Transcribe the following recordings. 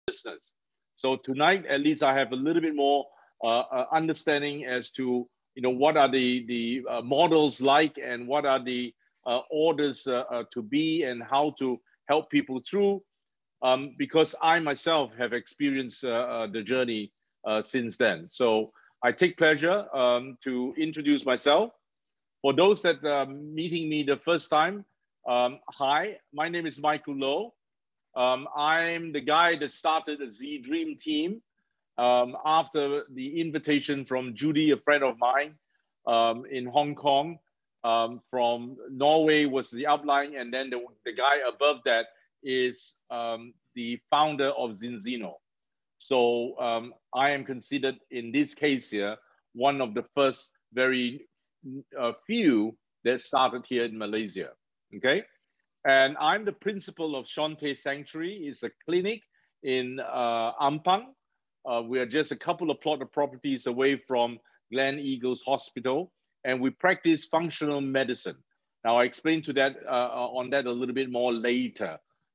business. So tonight, at least I have a little bit more understanding as to what are the models like, and what are the orders to be, and how to help people through. Because I myself have experienced the journey since then. So I take pleasure to introduce myself. For those that are meeting me the first time, hi, my name is Michael Loh. I'm the guy that started the Z Dream team after the invitation from Judy, a friend of mine in Hong Kong. From Norway was the outline, and then the guy above that is the founder of Zinzino. So I am considered, in this case here, one of the first very few that started here in Malaysia, okay? And I'm the principal of Shante Sanctuary. It's a clinic in Ampang. We are just a couple of plot of properties away from Glen Eagles Hospital, and we practice functional medicine. Now, I explain to that on that a little bit more later.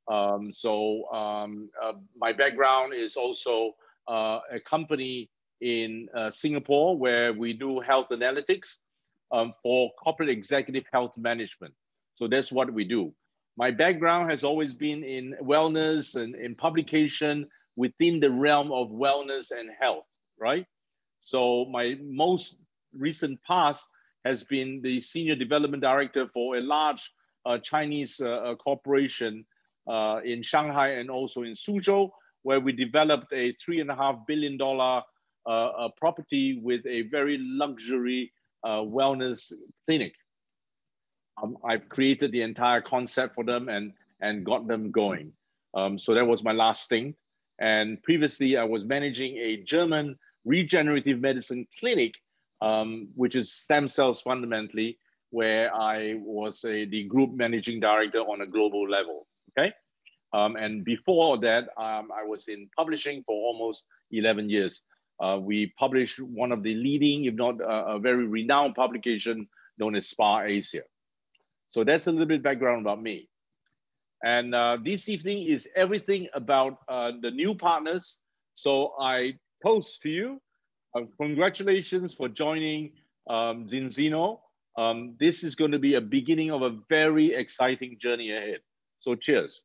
My background is also a company in Singapore where we do health analytics for corporate executive health management. So that's what we do. My background has always been in wellness and in publication within the realm of wellness and health, right? So my most recent past has been the senior development director for a large Chinese corporation in Shanghai and also in Suzhou, where we developed a $3.5 billion property with a very luxury wellness clinic. I've created the entire concept for them and got them going. So that was my last thing. And previously I was managing a German regenerative medicine clinic, which is stem cells fundamentally, where I was the group managing director on a global level, okay? And before that, I was in publishing for almost 11 years. We published one of the leading, if not a very renowned publication known as SPA Asia. So that's a little bit background about me. And this evening is everything about the new partners. So I toast to you. Congratulations for joining Zinzino. This is going to be a beginning of a very exciting journey ahead. So cheers.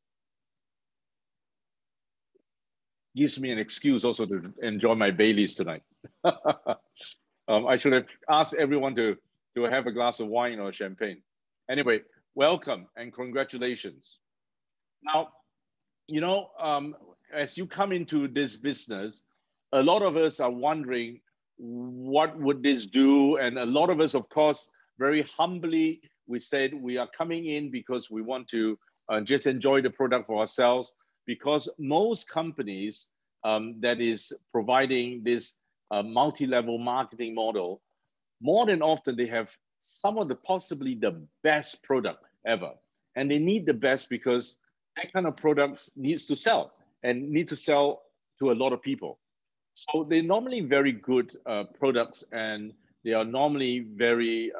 Gives me an excuse also to enjoy my Baileys tonight. I should have asked everyone to have a glass of wine or champagne. Anyway, welcome and congratulations. Now, as you come into this business, a lot of us are wondering, what would this do? And a lot of us, of course, very humbly, we said we are coming in because we want to just enjoy the product for ourselves, because most companies that is providing this multi-level marketing model, more than often they have some of the possibly the best product ever. And they need the best because that kind of products needs to sell and need to sell to a lot of people. So they're normally very good products, and they are normally very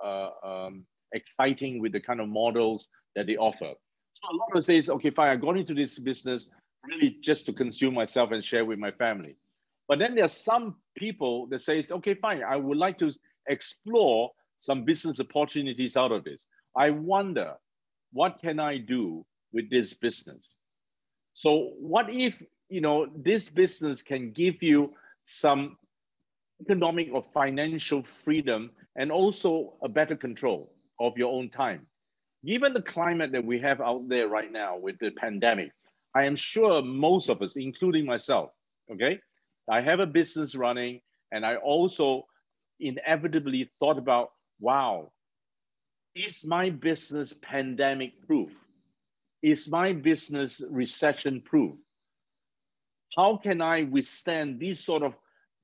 exciting with the kind of models that they offer. So a lot of us say, okay, fine, I got into this business really just to consume myself and share with my family. But then there are some people that say, okay, fine, I would like to explore some business opportunities out of this. I wonder, what can I do with this business? So what if, this business can give you some economic or financial freedom and also a better control of your own time? Given the climate that we have out there right now with the pandemic, I am sure most of us, including myself, okay, I have a business running, and I also inevitably thought about, wow, is my business pandemic proof? Is my business recession proof? How can I withstand these sort of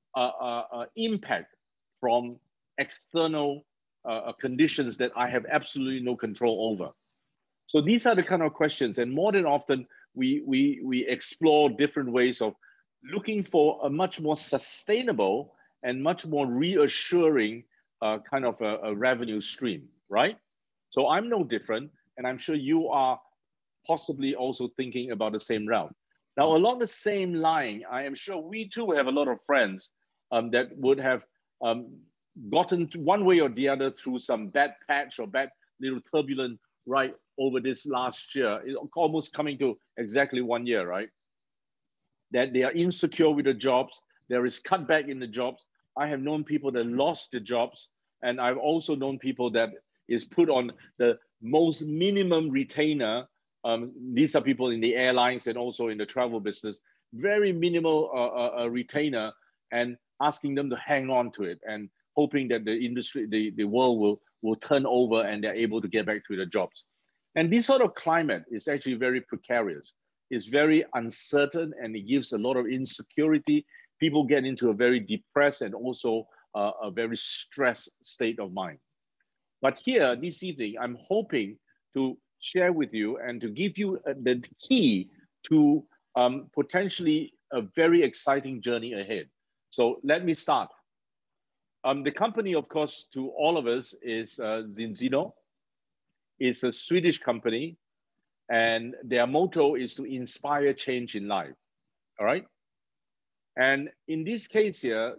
impact from external conditions that I have absolutely no control over? So these are the kind of questions, and more than often we explore different ways of looking for a much more sustainable and much more reassuring kind of a revenue stream, right? So I'm no different, and I'm sure you are possibly also thinking about the same route. Now, along the same line, I am sure we too have a lot of friends that would have gotten to one way or the other through some bad patch or bad little turbulent right over this last year, almost coming to exactly 1 year, right? That they are insecure with the jobs. There is cutback in the jobs. I have known people that lost the jobs, and I've also known people that is put on the most minimum retainer. These are people in the airlines and also in the travel business, very minimal retainer, and asking them to hang on to it and hoping that the industry, the world will turn over and they're able to get back to their jobs. And this sort of climate is actually very precarious. It's very uncertain and it gives a lot of insecurity. People get into a very depressed and also a very stressed state of mind. But here this evening, I'm hoping to share with you and to give you the key to potentially a very exciting journey ahead. So let me start. The company, of course, to all of us is Zinzino. It's a Swedish company, and their motto is to inspire change in life, all right? And in this case here,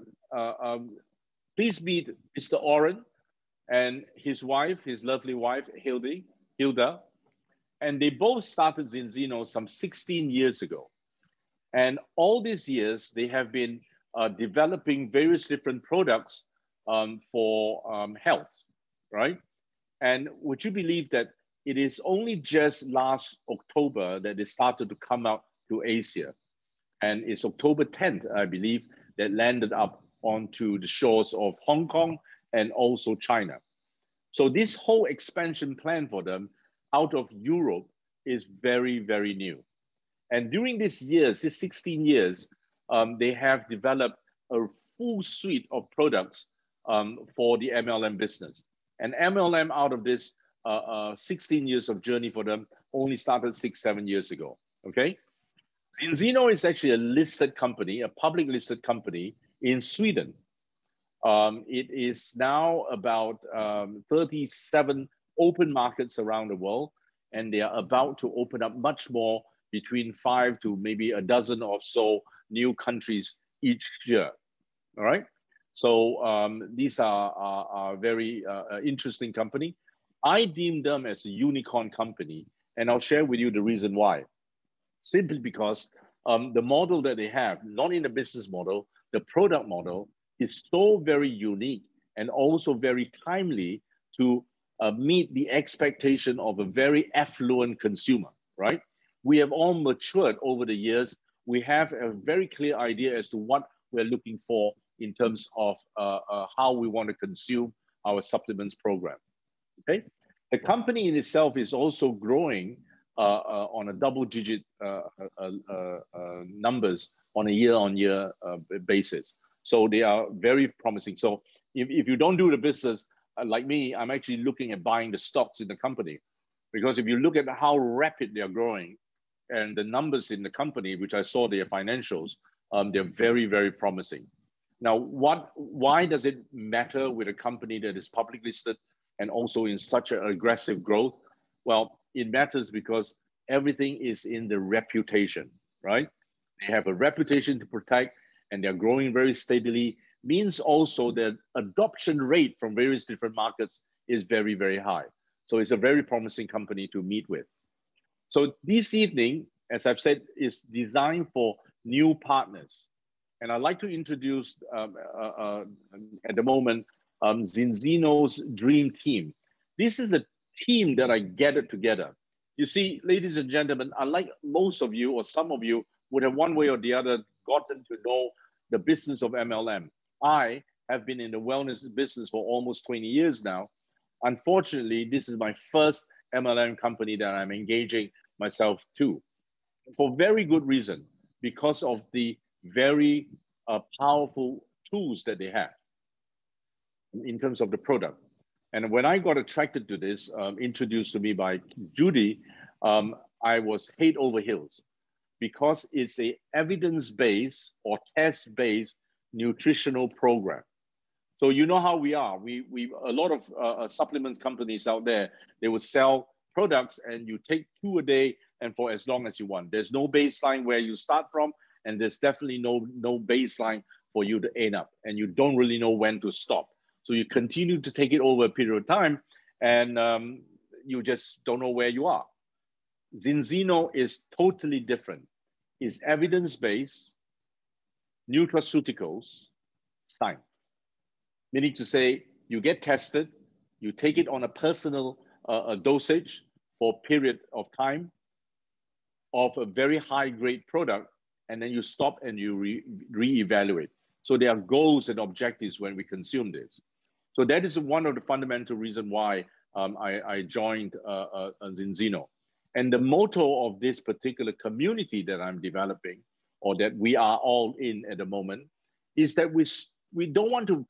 please meet Mr. Oren and his wife, his lovely wife, Hilda. And they both started Zinzino some 16 years ago. And all these years, they have been developing various different products for health, right? And would you believe that it is only just last October that they started to come out to Asia? And it's October 10th, I believe, that landed up onto the shores of Hong Kong and also China. So this whole expansion plan for them out of Europe is very, very new. And during these years, these 16 years, they have developed a full suite of products for the MLM business. And MLM out of this 16 years of journey for them only started 6-7 years ago, okay? Zinzino is actually a listed company, a public listed company in Sweden. It is now about 37 open markets around the world, and they are about to open up much more, between 5 to maybe a dozen or so new countries each year, all right? So these are very interesting company. I deem them as a unicorn company, and I'll share with you the reason why. Simply because the model that they have, not in the business model, the product model is so very unique and also very timely to meet the expectation of a very affluent consumer, right? We have all matured over the years. We have a very clear idea as to what we're looking for in terms of how we want to consume our supplements program, okay? The company in itself is also growing on a double-digit numbers on a year-on-year basis. So they are very promising. So if you don't do the business, like me, I'm actually looking at buying the stocks in the company, because if you look at how rapid they are growing and the numbers in the company, which I saw their financials, they're very, very promising. Now, why does it matter with a company that is publicly listed and also in such an aggressive growth? Well, it matters because everything is in the reputation, right? They have a reputation to protect and they're growing very steadily. Means also that adoption rate from various different markets is very, very high. So it's a very promising company to meet with. So this evening, as I've said, is designed for new partners. And I'd like to introduce at the moment, Zinzino's dream team. This is the team that I gathered together. You see, ladies and gentlemen, unlike most of you or some of you would have one way or the other gotten to know the business of MLM. I have been in the wellness business for almost 20 years now. Unfortunately, this is my first MLM company that I'm engaging myself to, for very good reason, because of the very powerful tools that they have in terms of the product. And when I got attracted to this, introduced to me by Judy, I was head over heels, because it's a evidence-based or test-based nutritional program. So you know how we are. We a lot of supplement companies out there, they will sell products and you take 2 a day and for as long as you want. There's no baseline where you start from, and there's definitely no baseline for you to end up, and you don't really know when to stop. So you continue to take it over a period of time, and you just don't know where you are. Zinzino is totally different. It's evidence-based, nutraceuticals, science. Meaning to say, you get tested, you take it on a personal dosage for a period of time of a very high grade product, and then you stop and you re-evaluate. So there are goals and objectives when we consume this. So that is one of the fundamental reasons why I joined Zinzino. And the motto of this particular community that I'm developing, or that we are all in at the moment, is that we don't want to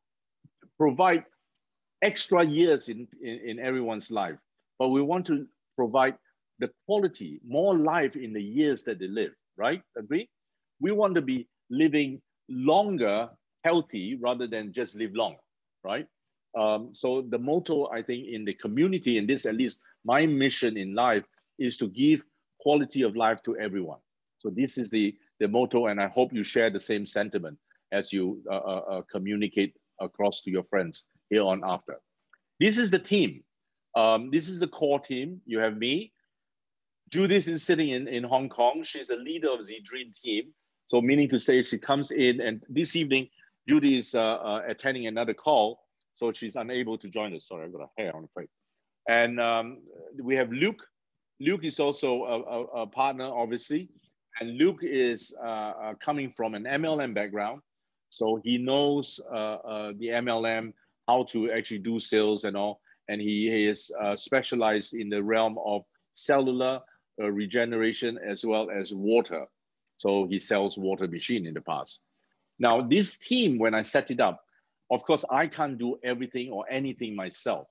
provide extra years in everyone's life, but we want to provide the quality, more life in the years that they live, right? Agree? We want to be living longer, healthy, rather than just live long, right? So the motto, I think, in the community, and this at least my mission in life, is to give quality of life to everyone. So this is the motto, and I hope you share the same sentiment as you communicate across to your friends here on after. This is the team. This is the core team. You have me. Judith is sitting in Hong Kong. She's a leader of the Dream team. So meaning to say she comes in, and this evening, Judy is attending another call, so she's unable to join us. Sorry, I've got a hair on the face. And we have Luke. Luke is also a partner, obviously. And Luke is coming from an MLM background. So he knows the MLM, how to actually do sales and all. And he is specialized in the realm of cellular regeneration as well as water. So he sells water machine in the past. Now this team, when I set it up, of course, I can't do everything or anything myself.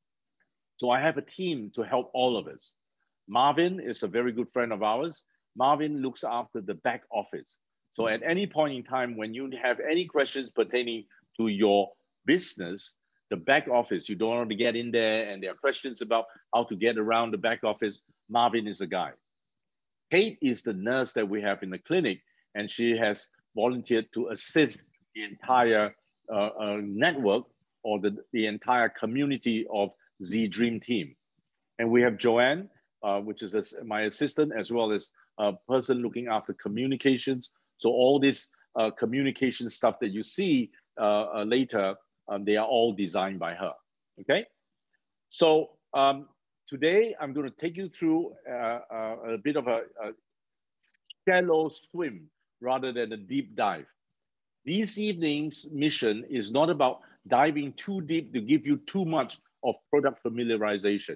So I have a team to help all of us. Marvin is a very good friend of ours. Marvin looks after the back office. So at any point in time, when you have any questions pertaining to your business, the back office, you don't want to get in there and there are questions about how to get around the back office, Marvin is the guy. Kate is the nurse that we have in the clinic, and she has volunteered to assist the entire network or the entire community of Z Dream team. And we have Joanne, which is my assistant, as well as a person looking after communications. So all this communication stuff that you see later, they are all designed by her, okay? So today I'm gonna take you through a bit of a shallow swim rather than a deep dive. This evening's mission is not about diving too deep to give you too much of product familiarization,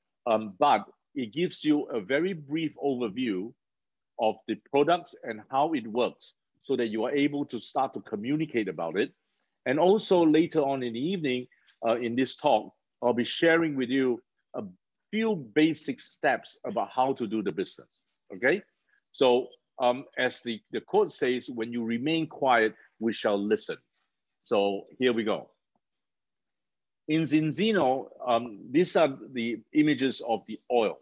but it gives you a very brief overview of the products and how it works so that you are able to start to communicate about it. And also later on in the evening, in this talk, I'll be sharing with you a few basic steps about how to do the business, okay? So as the quote says, when you remain quiet, we shall listen. So here we go. In Zinzino, these are the images of the oil.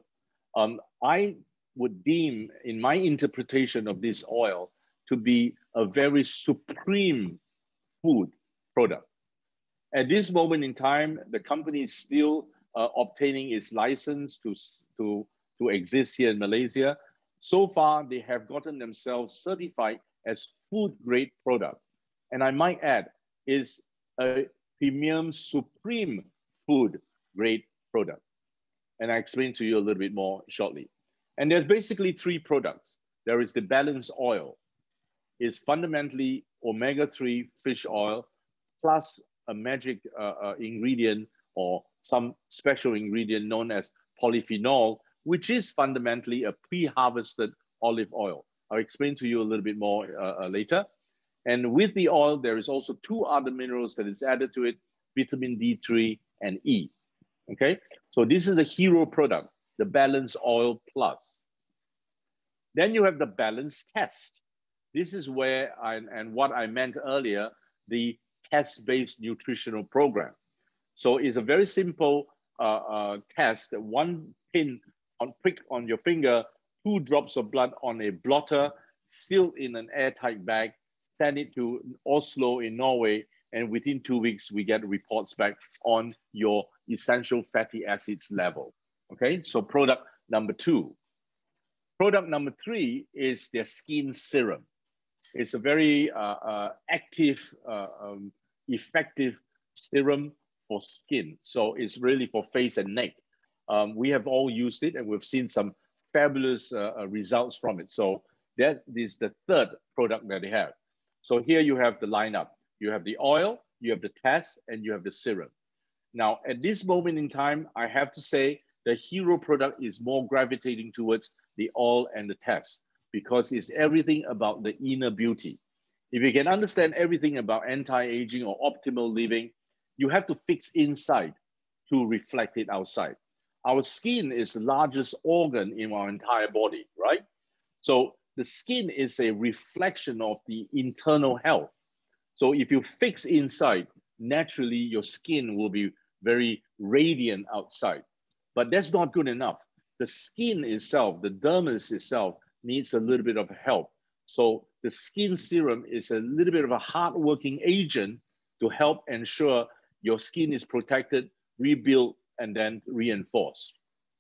I would deem, in my interpretation of this oil, to be a very supreme food product. At this moment in time, the company is still obtaining its license to exist here in Malaysia. So far, they have gotten themselves certified as food-grade product. And I might add, is a premium supreme food-grade product. And I explain to you a little bit more shortly. And there's basically three products. There is the balanced oil. It's fundamentally omega-3 fish oil plus a magic ingredient or some special ingredient known as polyphenol, which is fundamentally a pre-harvested olive oil. I'll explain to you a little bit more later. And with the oil, there is also two other minerals that is added to it, vitamin D3 and E, okay? So this is the hero product, the balanced oil plus. Then you have the balanced test. This is where, and what I meant earlier, the test-based nutritional program. So it's a very simple test, one pin prick on your finger, 2 drops of blood on a blotter, sealed in an airtight bag, send it to Oslo in Norway, and within 2 weeks, we get reports back on your essential fatty acids level. Okay, so product number 2. Product number 3 is their skin serum. It's a very active, effective serum for skin. So it's really for face and neck. We have all used it and we've seen some fabulous results from it. So that is the 3rd product that they have. So here you have the lineup. You have the oil, you have the test, and you have the serum. Now, at this moment in time, I have to say the hero product is more gravitating towards the oil and the test because it's everything about the inner beauty. If you can understand everything about anti-aging or optimal living, you have to fix inside to reflect it outside. Our skin is the largest organ in our entire body, right? So the skin is a reflection of the internal health. So if you fix inside, naturally your skin will be very radiant outside. But that's not good enough. The skin itself, the dermis itself, needs a little bit of help. So the skin serum is a little bit of a hardworking agent to help ensure your skin is protected, rebuilt, and then reinforced.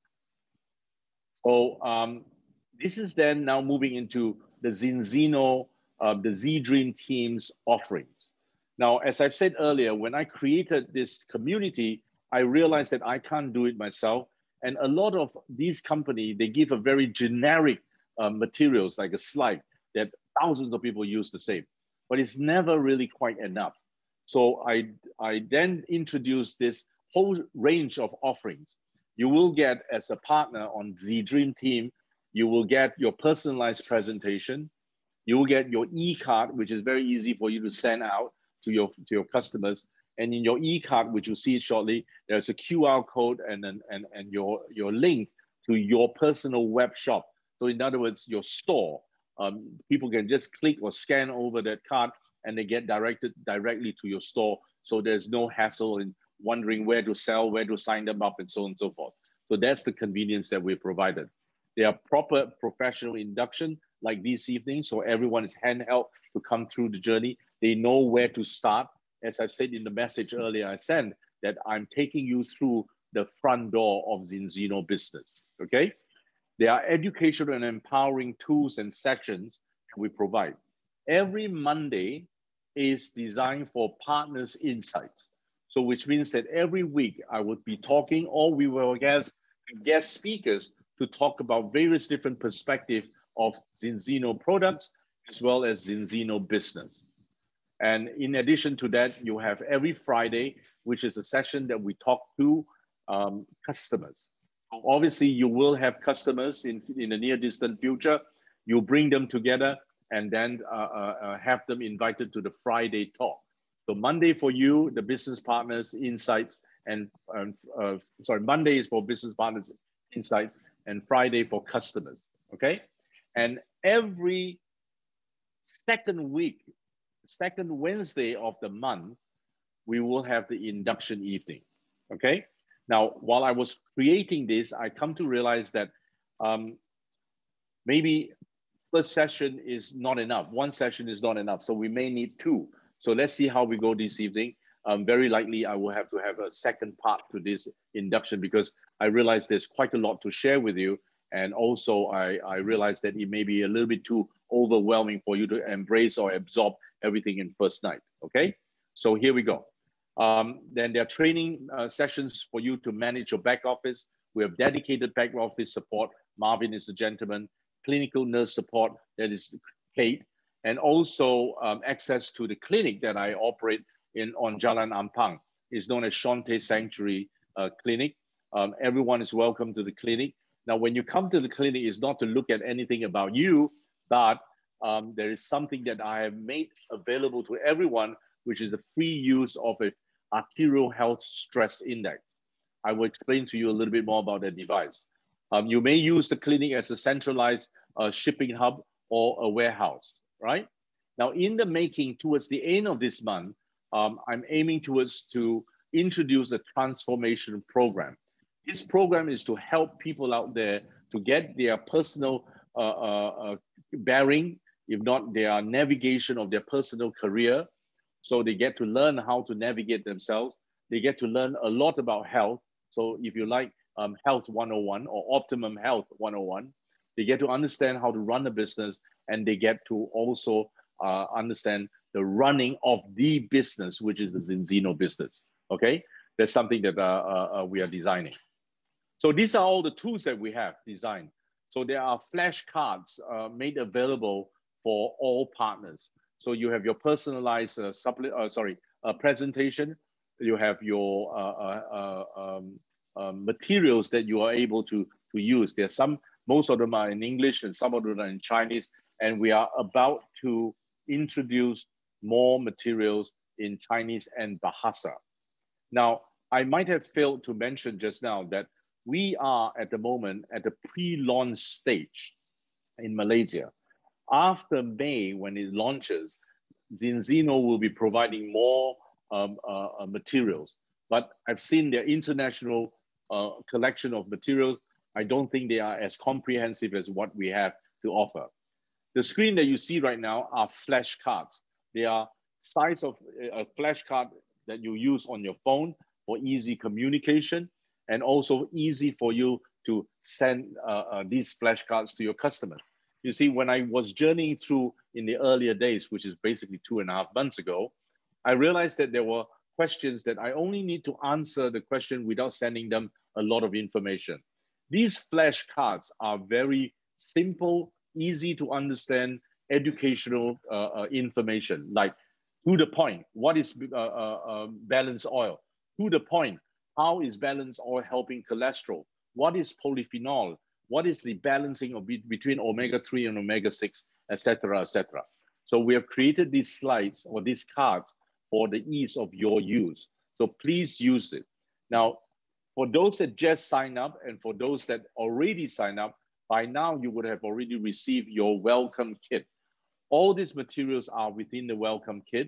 So this is then now moving into the Zinzino, the Z-Dream team's offerings. Now, as I've said earlier, when I created this community, I realized that I can't do it myself. And a lot of these companies, they give a very generic materials like a slide that thousands of people use the same, but it's never really quite enough. So I then introduced this whole range of offerings. You will get, as a partner on Z-Dream team, you will get your personalized presentation. You will get your e-card, which is very easy for you to send out to your customers. And in your e-card, which you'll see shortly, there's a QR code and your link to your personal web shop. So in other words, your store. People can just click or scan over that card and they get directed directly to your store. So there's no hassle in wondering where to sell, where to sign them up, and so on and so forth. So that's the convenience that we provided. There are proper professional induction like this evening, so everyone is handheld to come through the journey. They know where to start. As I've said in the message earlier, I sent that I'm taking you through the front door of Zinzino business, okay? There are educational and empowering tools and sessions we provide. Every Monday is designed for Partners Insights. So which means that every week I would be talking, or we will have guest speakers to talk about various different perspectives of Zinzino products as well as Zinzino business. And in addition to that, you have every Friday, which is a session that we talk to customers. Obviously, you will have customers in the near distant future. You bring them together and then have them invited to the Friday talk. So Monday for you, the business partners insights, and Monday is for business partners insights, and Friday for customers. Okay, and every second Wednesday of the month, we will have the induction evening. Okay. Now, while I was creating this, I come to realize that maybe first session is not enough. One session is not enough, so we may need 2. So let's see how we go this evening. Very likely, I will have to have a second part to this induction because I realize there's quite a lot to share with you. And also, I realize that it may be a little bit too overwhelming for you to embrace or absorb everything in first night, okay? So here we go. Then there are training sessions for you to manage your back office. We have dedicated back office support. Marvin is the gentleman. Clinical nurse support, that is Kate. And also access to the clinic that I operate on Jalan Ampang. It's known as Shante Sanctuary Clinic. Everyone is welcome to the clinic. Now, when you come to the clinic, it's not to look at anything about you, but there is something that I have made available to everyone, which is the free use of an arterial health stress index. I will explain to you a little bit more about that device. You may use the clinic as a centralized shipping hub or a warehouse, right? Now, in the making, towards the end of this month, I'm aiming towards to introduce a transformation program. This program is to help people out there to get their personal bearing, if not their navigation of their personal career. So they get to learn how to navigate themselves. They get to learn a lot about health. So if you like Health 101 or Optimum Health 101, they get to understand how to run a business, and they get to also understand the running of the business, which is the Zinzino business, okay? That's something that we are designing. So these are all the tools that we have designed. So there are flashcards made available for all partners. So you have your personalized presentation. You have your materials that you are able to use. There's most of them are in English and some of them are in Chinese. And we are about to introduce more materials in Chinese and Bahasa. Now, I might have failed to mention just now that we are at the moment at the pre-launch stage in Malaysia. After May, when it launches, Zinzino will be providing more materials. But I've seen their international collection of materials. I don't think they are as comprehensive as what we have to offer. The screen that you see right now are flashcards. They are size of a flashcard that you use on your phone for easy communication, and also easy for you to send these flashcards to your customers. You see, when I was journeying through in the earlier days, which is basically 2.5 months ago, I realized that there were questions that I only need to answer the question without sending them a lot of information. These flashcards are very simple, easy to understand, educational information, like to the point, what is balanced oil? To the point, how is balanced oil helping cholesterol? What is polyphenol? What is the balancing of between omega-3 and omega-6, etc., etc. So we have created these slides or these cards for the ease of your use. So please use it. Now, for those that just sign up and for those that already sign up, by now you would have already received your welcome kit. All these materials are within the welcome kit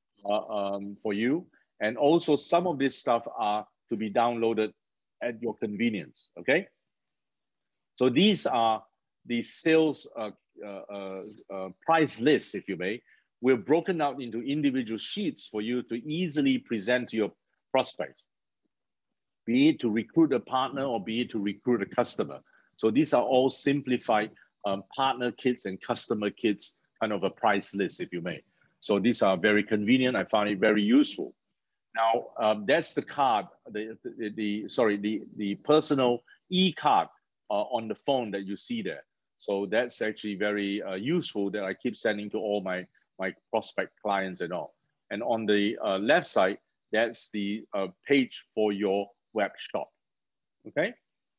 for you. And also some of this stuff are to be downloaded at your convenience, okay? So these are the sales price lists, if you may. We're broken out into individual sheets for you to easily present to your prospects, be it to recruit a partner or be it to recruit a customer. So these are all simplified partner kits and customer kits, kind of a price list, if you may. So these are very convenient. I found it very useful. Now, that's the card, the personal e-card on the phone that you see there. So that's actually very useful that I keep sending to all my prospect clients and all. And on the left side, that's the page for your web shop, okay?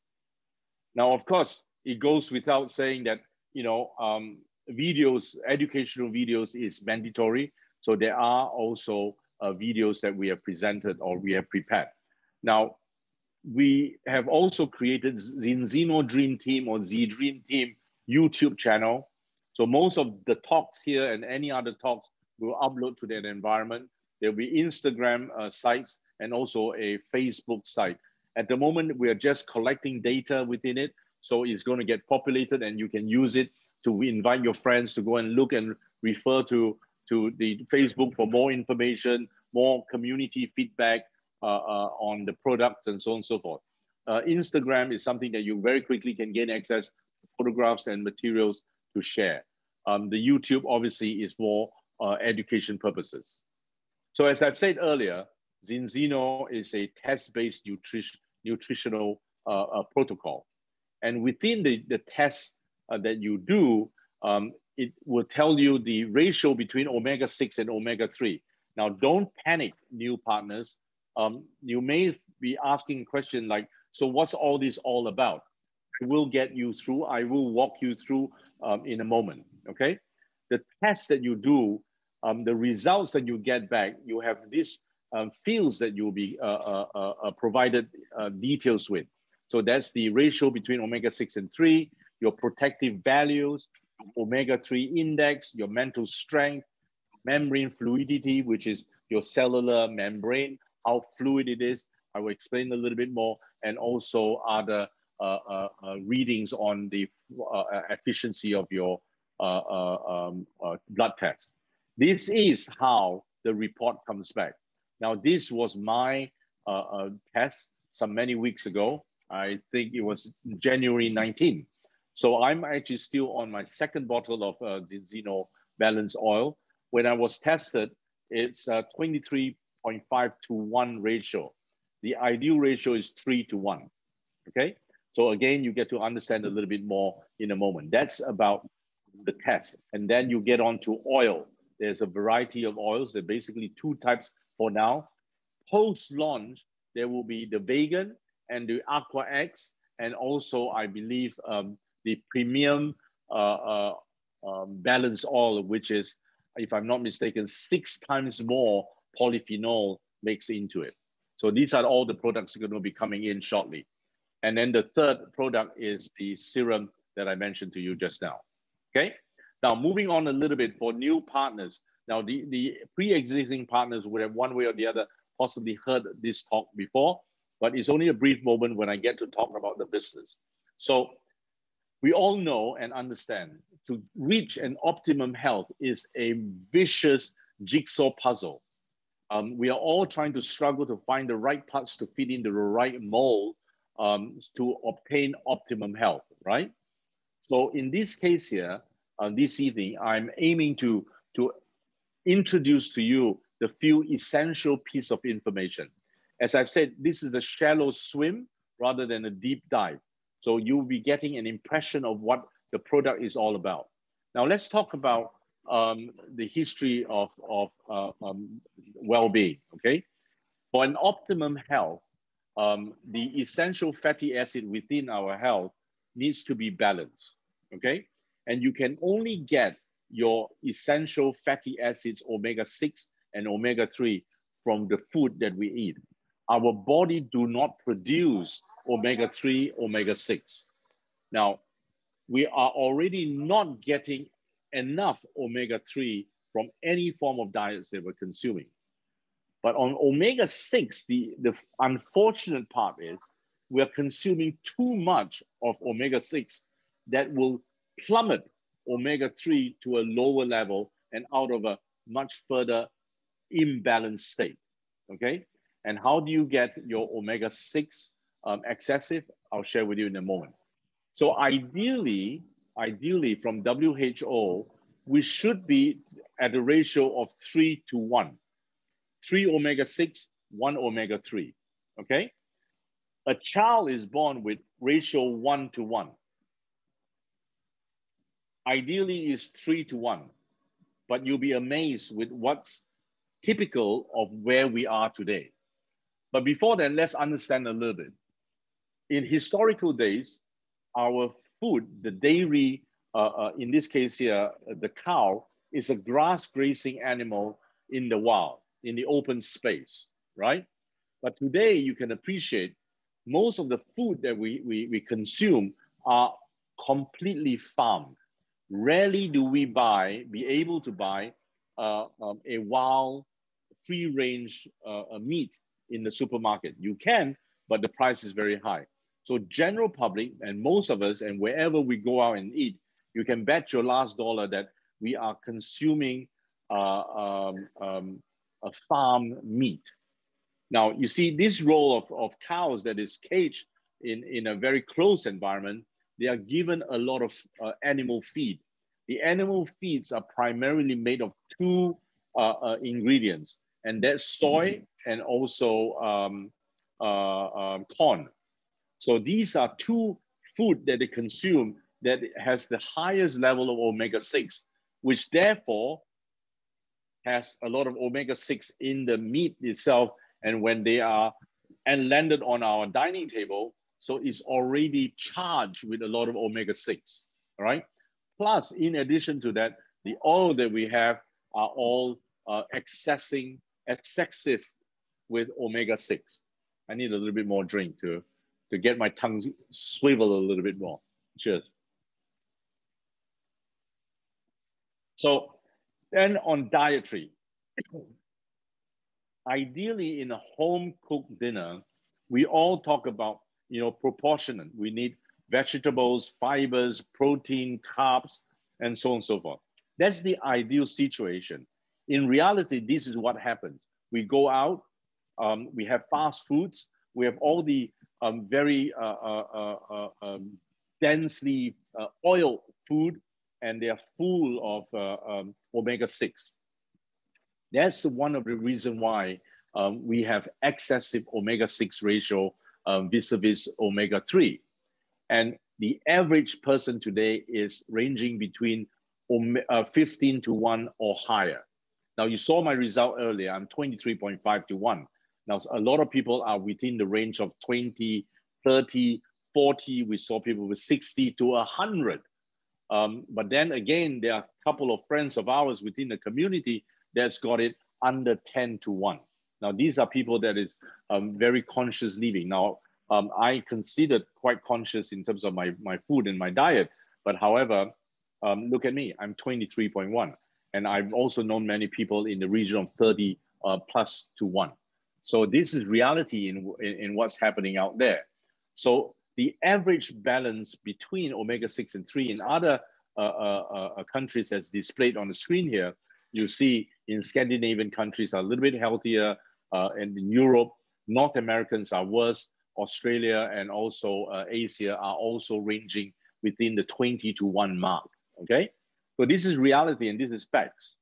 Now, of course, it goes without saying that, you know, videos, educational videos is mandatory. So there are also videos that we have presented or we have prepared. Now, we have also created Zinzino Dream Team or Z Dream Team YouTube channel. So most of the talks here and any other talks will upload to that environment. There'll be Instagram sites and also a Facebook site. At the moment, we are just collecting data within it. So it's going to get populated and you can use it to invite your friends to go and look and refer to the Facebook for more information, more community feedback on the products and so on and so forth. Instagram is something that you very quickly can gain access to photographs and materials to share. The YouTube obviously is for education purposes. So as I've said earlier, Zinzino is a test-based nutritional protocol. And within the tests that you do, it will tell you the ratio between omega-6 and omega-3. Now, don't panic, new partners. You may be asking a question like, so what's all this all about? I will get you through. I will walk you through in a moment, okay? The tests that you do, the results that you get back, you have these fields that you'll be provided details with. So that's the ratio between omega-6 and 3, your protective values, omega-3 index, your mental strength, membrane fluidity, which is your cellular membrane, how fluid it is, I will explain a little bit more, and also other readings on the efficiency of your blood test. This is how the report comes back. Now, this was my test many weeks ago. I think it was January 19. So I'm actually still on my second bottle of Zinzino Balance Oil. When I was tested, it's 23.5 to 1 ratio. The ideal ratio is 3 to 1, okay? So again, you get to understand a little bit more in a moment. That's about the test. And then you get on to oil. There's a variety of oils. There are basically 2 types for now. Post-launch, there will be the vegan and the Aqua X, and also, I believe, the premium balance oil, which is, if I'm not mistaken, 6 times more polyphenol mixed into it. So these are all the products going to be coming in shortly. And then the third product is the serum that I mentioned to you just now. Okay. Now, moving on a little bit for new partners. Now, the pre-existing partners would have one way or the other possibly heard this talk before, but it's only a brief moment when I get to talk about the business. So we all know and understand to reach an optimum health is a vicious jigsaw puzzle. We are all trying to struggle to find the right parts to fit into the right mold to obtain optimum health, right? So in this case here, this evening, I'm aiming to introduce to you the few essential pieces of information. As I've said, this is a shallow swim rather than a deep dive. So you'll be getting an impression of what the product is all about. Now let's talk about the history of well-being, okay? For an optimum health, the essential fatty acid within our health needs to be balanced, okay? And you can only get your essential fatty acids, omega-6 and omega-3, from the food that we eat. Our body do not produce omega-3, omega-6. Now, we are already not getting enough omega-3 from any form of diets that we're consuming. But on omega-6, the unfortunate part is we're consuming too much of omega-6 that will plummet omega-3 to a lower level and out of a much further imbalanced state, okay? And how do you get your omega-6 excessive? I'll share with you in a moment. So ideally from WHO, we should be at a ratio of 3 to 1. 3 omega-6, 1 omega-3, okay? A child is born with ratio 1 to 1. Ideally is 3 to 1, but you'll be amazed with what's typical of where we are today. But before then, let's understand a little bit. In historical days, our food, the dairy, in this case here, the cow, is a grass grazing animal in the wild, in the open space, right? But today you can appreciate most of the food that we consume are completely farmed. Rarely do we be able to buy a wild, free-range meat in the supermarket. You can, but the price is very high. So general public and most of us, and wherever we go out and eat, you can bet your last dollar that we are consuming a farm meat. Now, you see this row of cows that is caged in a very close environment, they are given a lot of animal feed. The animal feeds are primarily made of 2 ingredients, and that's soy and also corn. So these are 2 food that they consume that has the highest level of omega-6, which therefore has a lot of omega-6 in the meat itself. And when they are landed on our dining table, so it's already charged with a lot of omega-6, all right? Plus, in addition to that, the oil that we have are all excessive with omega-6. I need a little bit more drink to get my tongue swivel a little bit more. Cheers. So then on dietary, ideally in a home-cooked dinner, We all talk about, proportionate. We need vegetables, fibers, protein, carbs, and so on and so forth. That's the ideal situation. In reality, this is what happens. We go out, we have fast foods, we have all the very densely oil food, and they are full of omega-6. That's one of the reasons why we have excessive omega-6 ratio vis-a-vis omega-3. And the average person today is ranging between 15 to 1 or higher. Now, you saw my result earlier. I'm 23.5 to 1. Now, a lot of people are within the range of 20, 30, 40. We saw people with 60 to 100. But then again, there are a couple of friends of ours within the community that's got it under 10 to 1. Now, these are people that is very conscious living. Now, I considered quite conscious in terms of my food and my diet. But however, look at me, I'm 23.1. And I've also known many people in the region of 30 plus to 1. So this is reality in what's happening out there. So the average balance between omega-6 and 3 in other countries as displayed on the screen here, you see in Scandinavian countries are a little bit healthier, and in Europe, North Americans are worse, Australia and also Asia are also ranging within the 20 to 1 mark, okay? So this is reality and this is facts,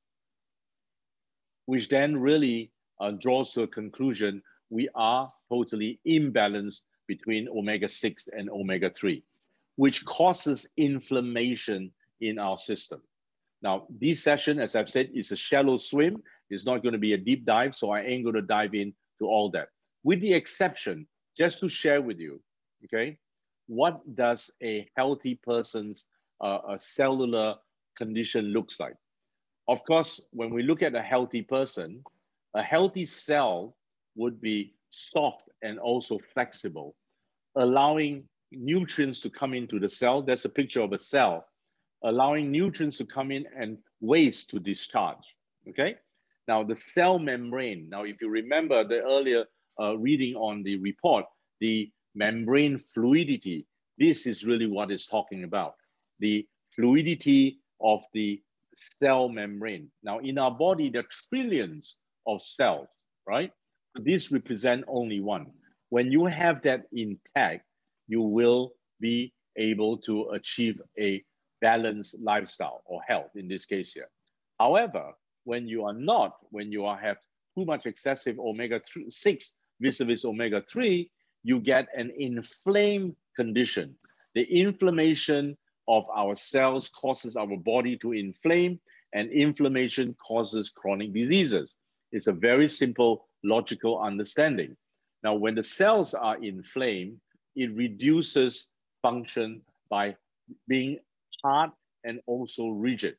which then really draws to a conclusion we are totally imbalanced between omega-6 and omega-3, which causes inflammation in our system. Now, this session, as I've said, is a shallow swim. It's not going to be a deep dive, so I ain't going to dive into all that. With the exception, just to share with you, okay, what does a healthy person's a cellular condition looks like? Of course, when we look at a healthy person, a healthy cell would be soft and also flexible, allowing nutrients to come into the cell. That's a picture of a cell, allowing nutrients to come in and waste to discharge, okay? Now, the cell membrane, now if you remember the earlier reading on the report, the membrane fluidity, this is really what it's talking about, the fluidity of the cell membrane. Now, in our body, there are trillions of cells, right? This represents only one. When you have that intact, you will be able to achieve a balanced lifestyle or health in this case here. However, when you are not, when you have too much excessive omega-6 vis-a-vis omega-3, you get an inflamed condition. The inflammation of our cells causes our body to inflame, and inflammation causes chronic diseases. It's a very simple logical understanding. Now, when the cells are inflamed, it reduces function by being hard and also rigid.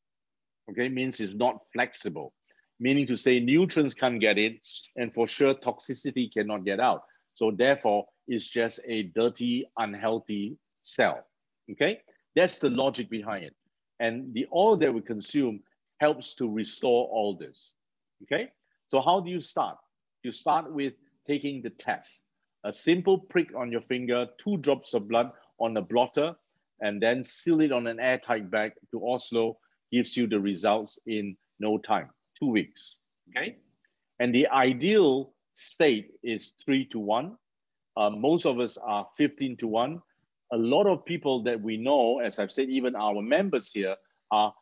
Okay, means it's not flexible, meaning to say nutrients can't get in, and for sure toxicity cannot get out. So therefore, it's just a dirty, unhealthy cell. Okay, that's the logic behind it. And the oil that we consume helps to restore all this. Okay, so how do you start? You start with taking the test. A simple prick on your finger, 2 drops of blood on a blotter, and then seal it on an airtight bag to Oslo, gives you the results in no time, 2 weeks, okay? And the ideal state is 3 to 1. Most of us are 15 to 1. A lot of people that we know, as I've said, even our members here are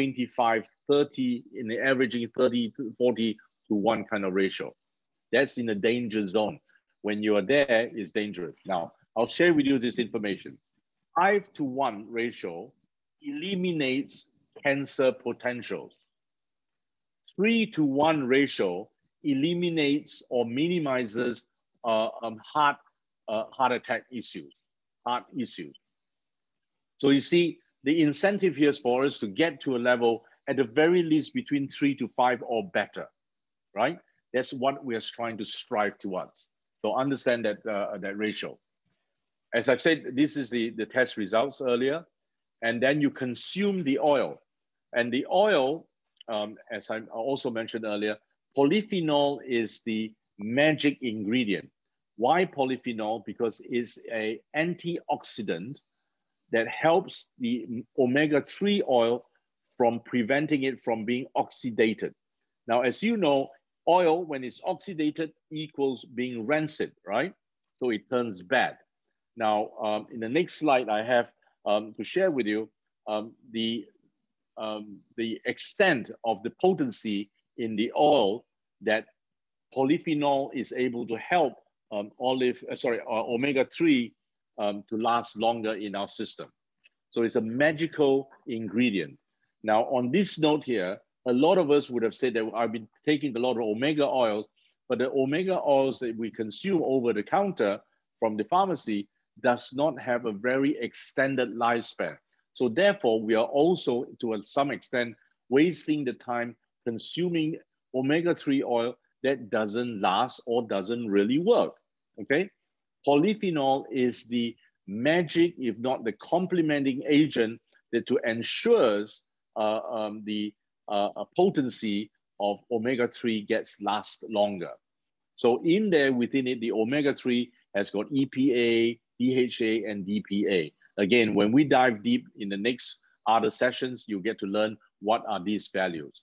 25, 30, in the averaging 30 to 40 to 1 kind of ratio. That's in a danger zone. When you are there, it's dangerous. Now, I'll share with you this information. 5 to 1 ratio eliminates cancer potentials. 3 to 1 ratio eliminates or minimizes heart attack issues, heart issues. So you see, the incentive here is for us to get to a level at the very least between 3 to 5 or better, right? That's what we are trying to strive towards. So understand that, that ratio. As I've said, this is the test results earlier, and then you consume the oil. And the oil, as I also mentioned earlier, polyphenol is the magic ingredient. Why polyphenol? Because it's an antioxidant that helps the omega-3 oil from preventing it from being oxidated. Now, as you know, oil, when it's oxidated, equals being rancid, right? So it turns bad. Now, in the next slide, I have to share with you the extent of the potency in the oil that polyphenol is able to help omega-3 to last longer in our system. So it's a magical ingredient. Now, on this note here, a lot of us would have said that I've been taking a lot of omega oils, but the omega oils that we consume over the counter from the pharmacy does not have a very extended lifespan. So therefore, we are also, to some extent, wasting the time consuming omega-3 oil that doesn't last or doesn't really work, okay? Polyphenol is the magic, if not the complementing agent that to ensures the potency of omega-3 gets last longer. So in there, within it, the omega-3 has got EPA, DHA, and DPA. Again, when we dive deep in the next other sessions, you get to learn what are these values.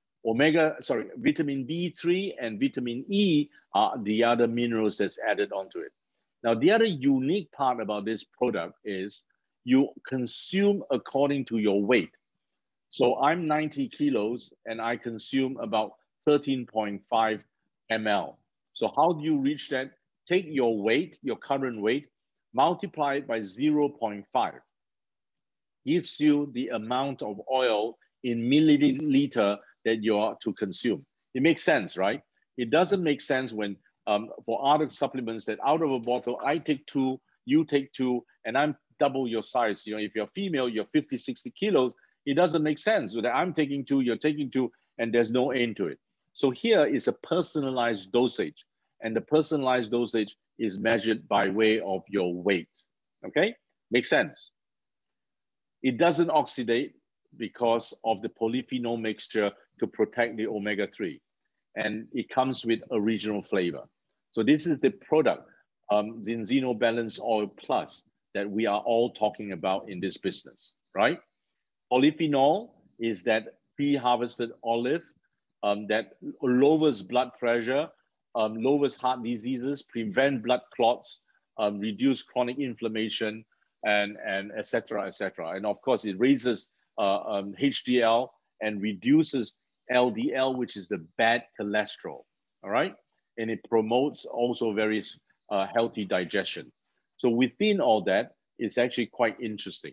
Vitamin D3 and vitamin E are the other minerals that's added onto it. Now, the other unique part about this product is you consume according to your weight. So I'm 90 kilos and I consume about 13.5 ml. So how do you reach that? Take your weight, your current weight, multiply it by 0.5. Gives you the amount of oil in milliliter that you are to consume. It makes sense, right? It doesn't make sense when for other supplements that out of a bottle, I take 2, you take 2, and I'm double your size. You know, if you're female, you're 50, 60 kilos, it doesn't make sense that I'm taking 2, you're taking 2, and there's no end to it. So here is a personalized dosage, and the personalized dosage is measured by way of your weight, okay? Makes sense. It doesn't oxidate because of the polyphenol mixture to protect the omega-3. And it comes with original flavor. So this is the product, Zinzino Balance Oil Plus, that we are all talking about in this business, right? Polyphenol is that pre-harvested olive that lowers blood pressure, lowers heart diseases, prevent blood clots, reduce chronic inflammation, and et cetera, et cetera. And of course, it raises HDL and reduces LDL, which is the bad cholesterol, all right? And it promotes also very healthy digestion. So within all that, it's actually quite interesting.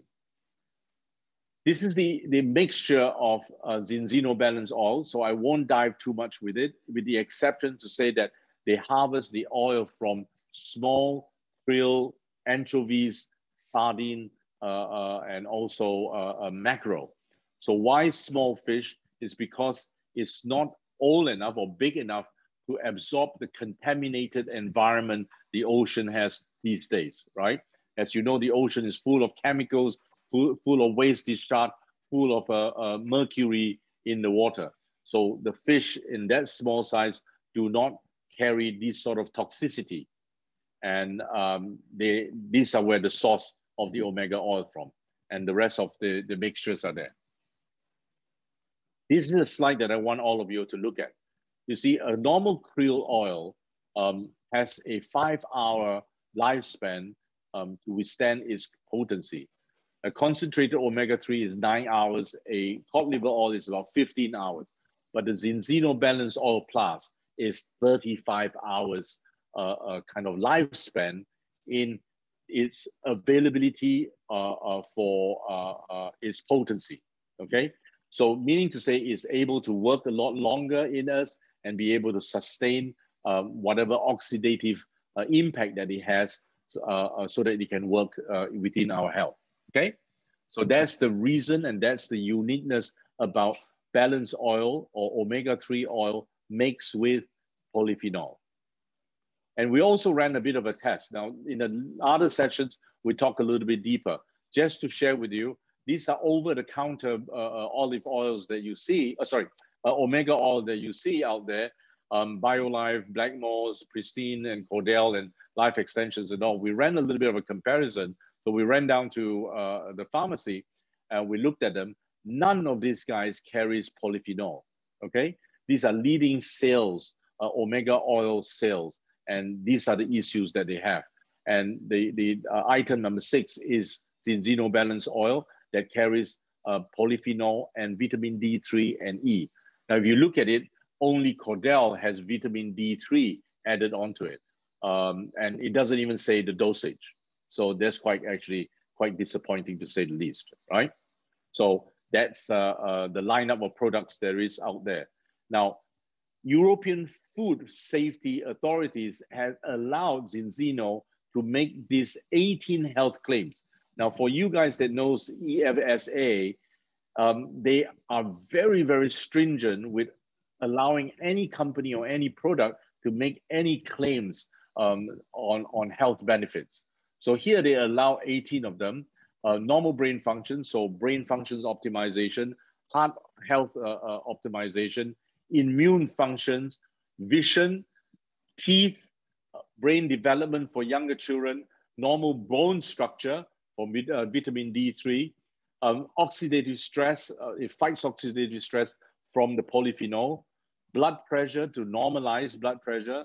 This is the mixture of Zinzino Balance Oil, so I won't dive too much with it, with the exception to say that they harvest the oil from small krill, anchovies, sardine, and also mackerel. So why small fish? Is because it's not old enough or big enough to absorb the contaminated environment the ocean has these days, right? As you know, the ocean is full of chemicals, full of waste discharge, full of mercury in the water. So the fish in that small size do not carry this sort of toxicity. And these are where the source of the omega oil from. And the rest of the mixtures are there. This is a slide that I want all of you to look at. You see, a normal krill oil has a 5-hour lifespan to withstand its potency. A concentrated omega-3 is 9 hours. A cod liver oil is about 15 hours. But the Zinzino Balance Oil Plus is 35 hours kind of lifespan in its availability for its potency, okay? So meaning to say it's able to work a lot longer in us and be able to sustain whatever oxidative impact that it has so that it can work within our health, okay? So that's the reason and that's the uniqueness about balanced oil or omega-3 oil mixed with polyphenol. And we also ran a bit of a test. Now, in the other sessions, we talk a little bit deeper. Just to share with you, these are over-the-counter olive oils that you see, omega oil that you see out there. BioLife, Blackmore's, Pristine, and Cordell, and Life Extensions and all. We ran a little bit of a comparison. So we ran down to the pharmacy and we looked at them. None of these guys carries polyphenol, okay? These are leading sales, omega oil sales, and these are the issues that they have. And the item number 6 is Zinzino Balance Oil that carries polyphenol and vitamin D3 and E. Now, if you look at it, only Cordell has vitamin D3 added onto it. And it doesn't even say the dosage. So that's actually quite disappointing to say the least, right? So that's the lineup of products there is out there. Now, European food safety authorities have allowed Zinzino to make these 18 health claims. Now, for you guys that knows EFSA, they are very, very stringent with allowing any company or any product to make any claims on health benefits. So here they allow 18 of them. Normal brain function, so brain functions optimization, heart health optimization, immune functions, vision, teeth, brain development for younger children, normal bone structure for vitamin D3, oxidative stress, it fights oxidative stress from the polyphenol, blood pressure to normalize blood pressure,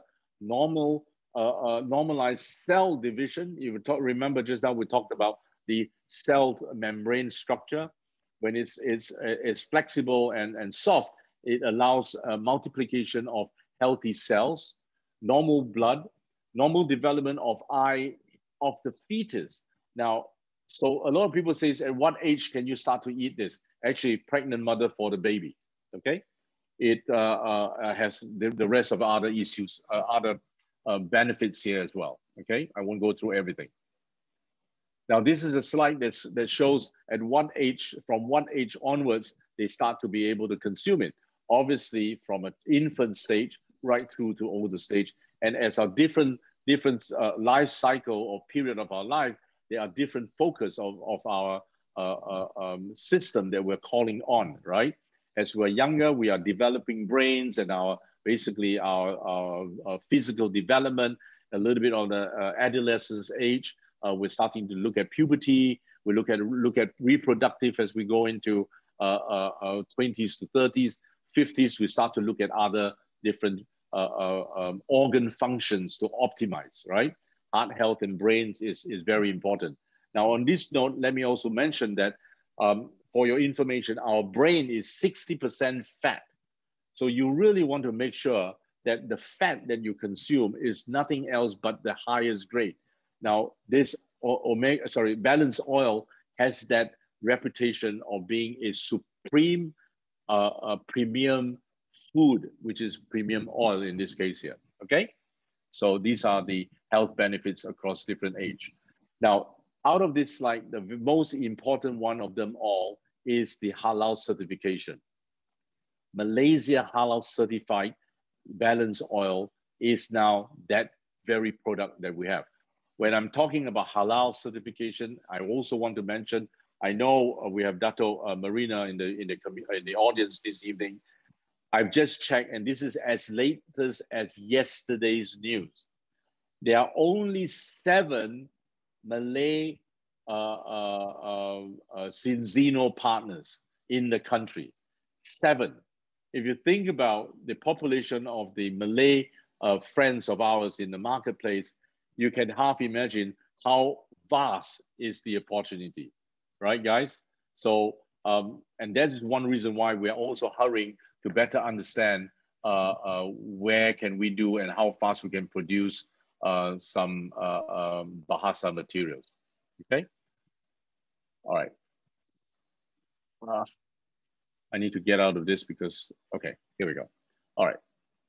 normalize cell division. You remember just now we talked about the cell membrane structure. When it's flexible and soft, it allows multiplication of healthy cells, normal blood, normal development of eye of the fetus. Now, so a lot of people say, at what age can you start to eat this? Actually, pregnant mother for the baby, okay? It has the rest of other issues, other benefits here as well, okay? I won't go through everything. Now, this is a slide that shows at what age, from what age onwards, they start to be able to consume it. Obviously, from an infant stage right through to older stage. And as our different life cycle or period of our life, there are different focus of our system that we're calling on, right? As we're younger, we are developing brains and basically our physical development, a little bit on the adolescence age. We're starting to look at puberty. We look at reproductive as we go into 20s to 30s, 50s. We start to look at other different organ functions to optimize, right? Heart health and brains is very important. Now, on this note, let me also mention that for your information, our brain is 60% fat. So you really want to make sure that the fat that you consume is nothing else but the highest grade. Now, this balanced oil has that reputation of being a supreme premium food, which is premium oil in this case here, okay? So these are the health benefits across different age. Now, out of this slide, the most important one of them all is the halal certification. Malaysia halal certified balanced oil is now that very product that we have. When I'm talking about halal certification, I also want to mention, I know we have Dato Marina in the audience this evening. I've just checked, and this is as late as yesterday's news. There are only 7 Malay Zinzino partners in the country. 7. If you think about the population of the Malay friends of ours in the marketplace, you can half imagine how vast is the opportunity, right, guys? So, and that's one reason why we're also hurrying to better understand where can we do and how fast we can produce some Bahasa materials, okay? All right. I need to get out of this because, okay, here we go. All right.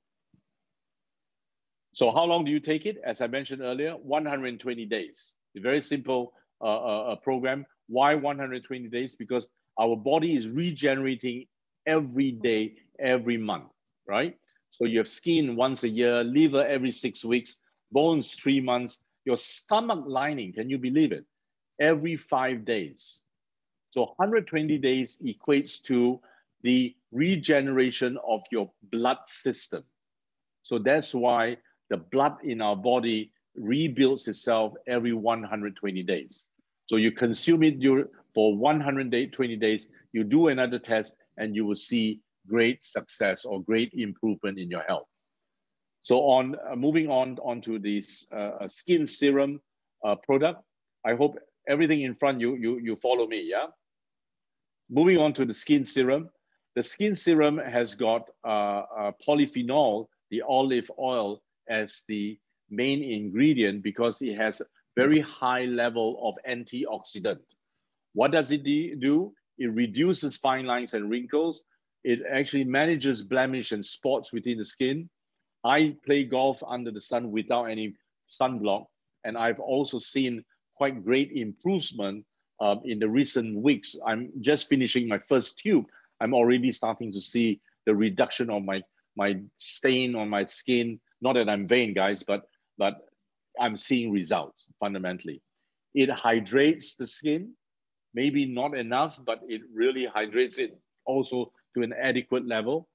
So how long do you take it? As I mentioned earlier, 120 days. A very simple program. Why 120 days? Because our body is regenerating every day, every month, right? So you have skin once a year, liver every 6 weeks, bones 3 months, your stomach lining, can you believe it? Every 5 days. So 120 days equates to the regeneration of your blood system. So that's why the blood in our body rebuilds itself every 120 days. So you consume it for 120 days, you do another test, and you will see great success or great improvement in your health. So moving on to this skin serum product. I hope everything in front you follow me, yeah? Moving on to the skin serum. The skin serum has got polyphenol, the olive oil, as the main ingredient because it has very high level of antioxidant. What does it do? It reduces fine lines and wrinkles. It actually manages blemish and spots within the skin. I play golf under the sun without any sunblock, and I've also seen quite great improvement in the recent weeks. I'm just finishing my first tube. I'm already starting to see the reduction of my stain on my skin. Not that I'm vain, guys, but I'm seeing results fundamentally. It hydrates the skin, maybe not enough, but it really hydrates it also to an adequate level.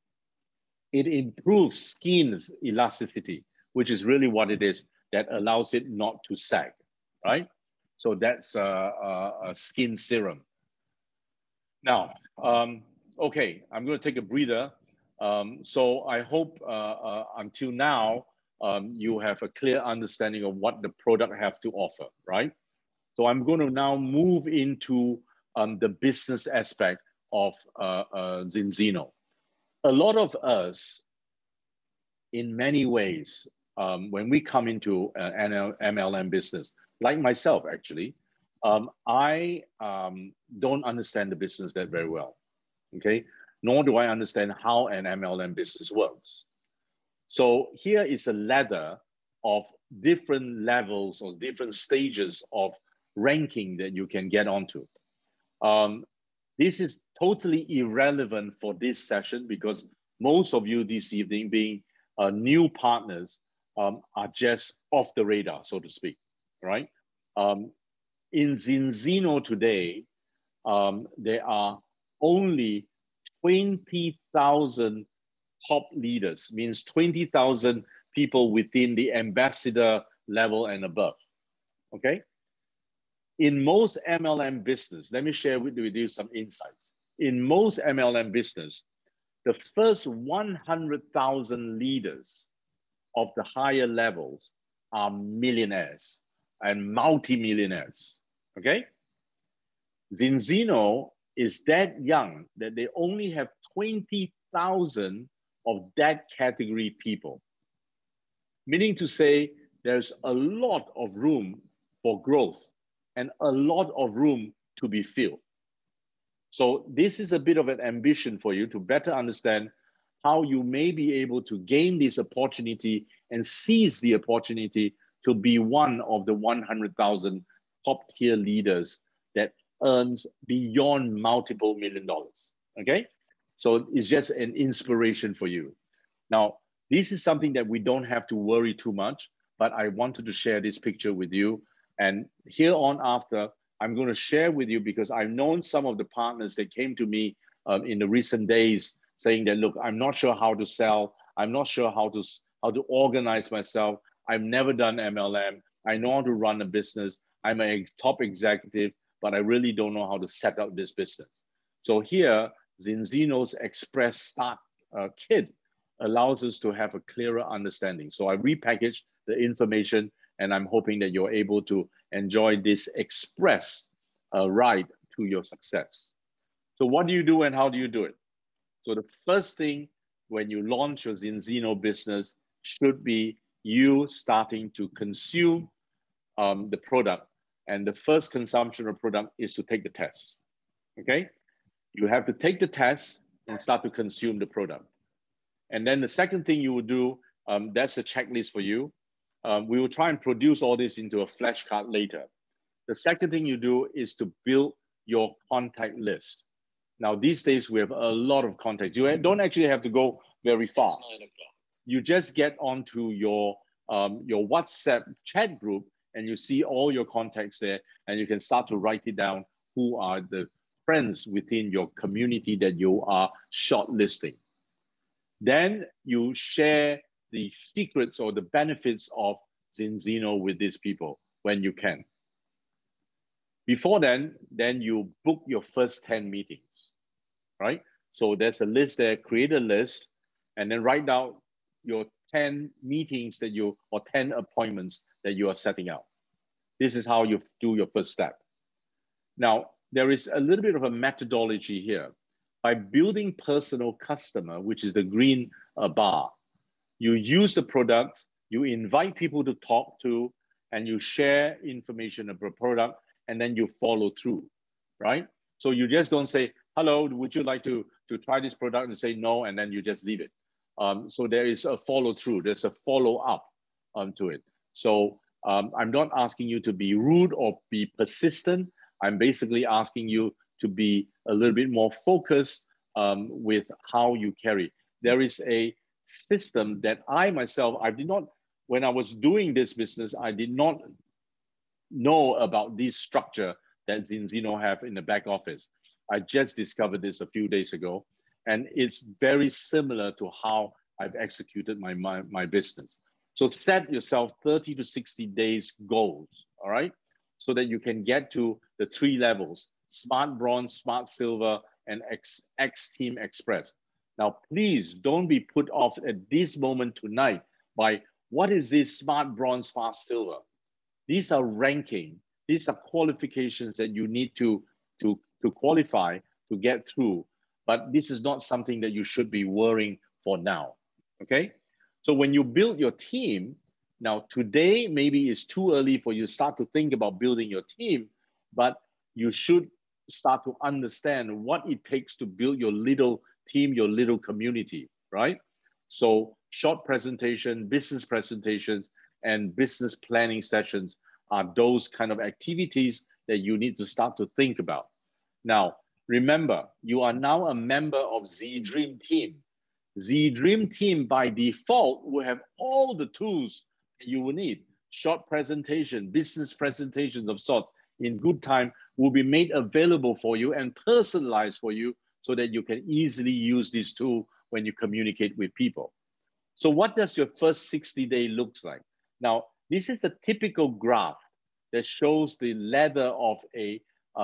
It improves skin's elasticity, which is really what it is that allows it not to sag, right? So that's a skin serum. Now, okay, I'm going to take a breather. So I hope until now, you have a clear understanding of what the product have to offer, right? So I'm going to now move into the business aspect of Zinzino. A lot of us, in many ways, when we come into an MLM business, like myself actually, I don't understand the business that very well, okay? Nor do I understand how an MLM business works. So here is a ladder of different levels or different stages of ranking that you can get onto. This is totally irrelevant for this session because most of you this evening, being new partners, are just off the radar, so to speak, right? In Zinzino today, there are only 20,000 top leaders, means 20,000 people within the ambassador level and above, okay? In most MLM business, let me share with you some insights. In most MLM business, the first 100,000 leaders of the higher levels are millionaires and multi-millionaires, okay? Zinzino is that young that they only have 20,000 of that category people. Meaning to say there's a lot of room for growth and a lot of room to be filled. So this is a bit of an ambition for you to better understand how you may be able to gain this opportunity and seize the opportunity to be one of the 100,000 top tier leaders that earns beyond multiple $1 million, okay? So it's just an inspiration for you. Now, this is something that we don't have to worry too much, but I wanted to share this picture with you. And here on after, I'm going to share with you because I've known some of the partners that came to me in the recent days saying that, look, I'm not sure how to sell. I'm not sure how to organize myself. I've never done MLM. I know how to run a business. I'm a top executive, but I really don't know how to set up this business. So here, Zinzino's Express Start Kit allows us to have a clearer understanding. So I repackaged the information, and I'm hoping that you're able to enjoy this express ride to your success. So what do you do and how do you do it? So the first thing when you launch your Zinzino business should be you starting to consume the product. And the first consumption of product is to take the test, okay? You have to take the test and start to consume the product. And then the second thing you will do, that's a checklist for you. We will try and produce all this into a flashcard later. The second thing you do is to build your contact list. Now, these days, we have a lot of contacts. You don't actually have to go very far. You just get onto your WhatsApp chat group and you see all your contacts there, and you can start to write it down who are the friends within your community that you are shortlisting. Then you share the secrets or the benefits of Zinzino with these people when you can. Before then you book your first 10 meetings, right? So there's a list there, create a list, and then write down your 10 meetings that you, or 10 appointments that you are setting out. This is how you do your first step. Now, there is a little bit of a methodology here. By building personal customer, which is the green bar, you use the products, you invite people to talk to, and you share information about the product, and then you follow through, right? So you just don't say, hello, would you like to try this product, and say no, and then you just leave it. So there is a follow through, there's a follow up to it. So I'm not asking you to be rude or be persistent. I'm basically asking you to be a little bit more focused with how you carry. There is a system that I myself, when I was doing this business, I did not know about this structure that Zinzino have in the back office. I just discovered this a few days ago, and it's very similar to how I've executed my business. So set yourself 30 to 60 days goals, all right? So that you can get to the 3 levels: Smart Bronze, Smart Silver, and X Team Express. Now, please don't be put off at this moment tonight by what is this Smart Bronze, Smart Silver? These are ranking. These are qualifications that you need to qualify to get through. But this is not something that you should be worrying for now, okay? So when you build your team, now today maybe it's too early for you to start to think about building your team, but you should start to understand what it takes to build your little team, your little community, right? So short presentation, business presentations, and business planning sessions are those kind of activities that you need to start to think about. Now, remember, you are now a member of Z Dream Team. Z Dream Team by default will have all the tools that you will need. Short presentation, business presentations of sorts in good time will be made available for you and personalized for you so that you can easily use this tool when you communicate with people. So what does your first 60-day looks like? Now, this is the typical graph that shows the ladder of a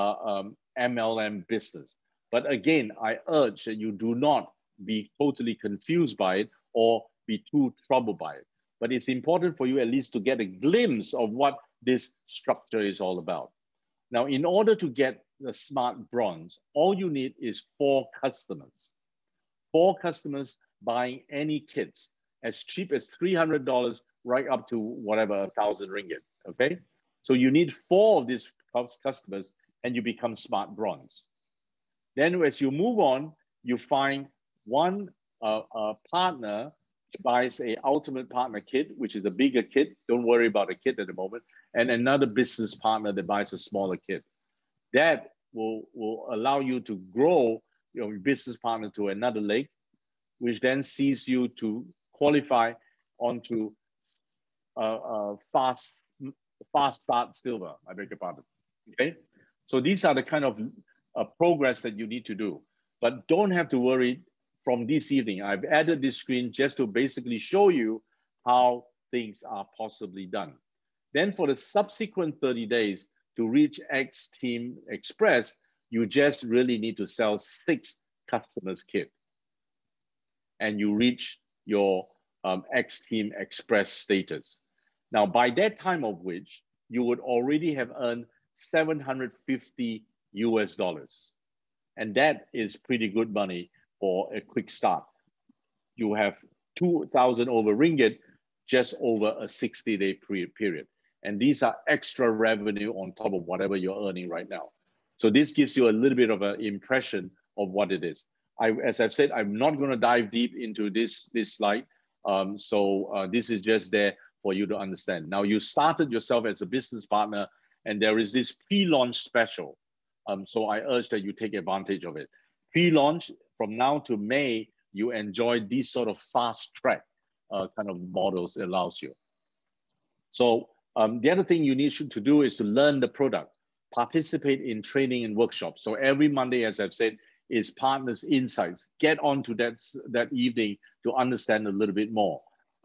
MLM business. But again, I urge that you do not be totally confused by it or be too troubled by it. But it's important for you at least to get a glimpse of what this structure is all about. Now, in order to get the Smart Bronze, all you need is 4 customers. 4 customers buying any kits, as cheap as $300 right up to whatever, 1,000 ringgit, okay? So you need 4 of these customers and you become Smart Bronze. Then as you move on, you find one partner buys a Ultimate Partner kit, which is a bigger kit. Don't worry about a kit at the moment. And another business partner that buys a smaller kit. That will allow you to grow your business partner to another leg, which then sees you to qualify onto fast start silver, I beg your pardon, okay? So these are the kind of progress that you need to do. But don't have to worry from this evening. I've added this screen just to basically show you how things are possibly done. Then for the subsequent 30 days to reach X Team Express, you just really need to sell 6 customers kit. And you reach your X Team Express status. Now, by that time of which, you would already have earned $750 US. And that is pretty good money for a quick start. You have 2,000 over ringgit just over a 60-day period. And these are extra revenue on top of whatever you're earning right now. So this gives you a little bit of an impression of what it is. As I've said, I'm not going to dive deep into this slide. This is just there for you to understand. Now, you started yourself as a business partner, and there is this pre-launch special. So I urge that you take advantage of it. Pre-launch, from now to May, you enjoy these sort of fast track kind of models it allows you. So the other thing you need to do is to learn the product, participate in training and workshops. So every Monday, as I've said, is Partners Insights. Get onto that evening to understand a little bit more.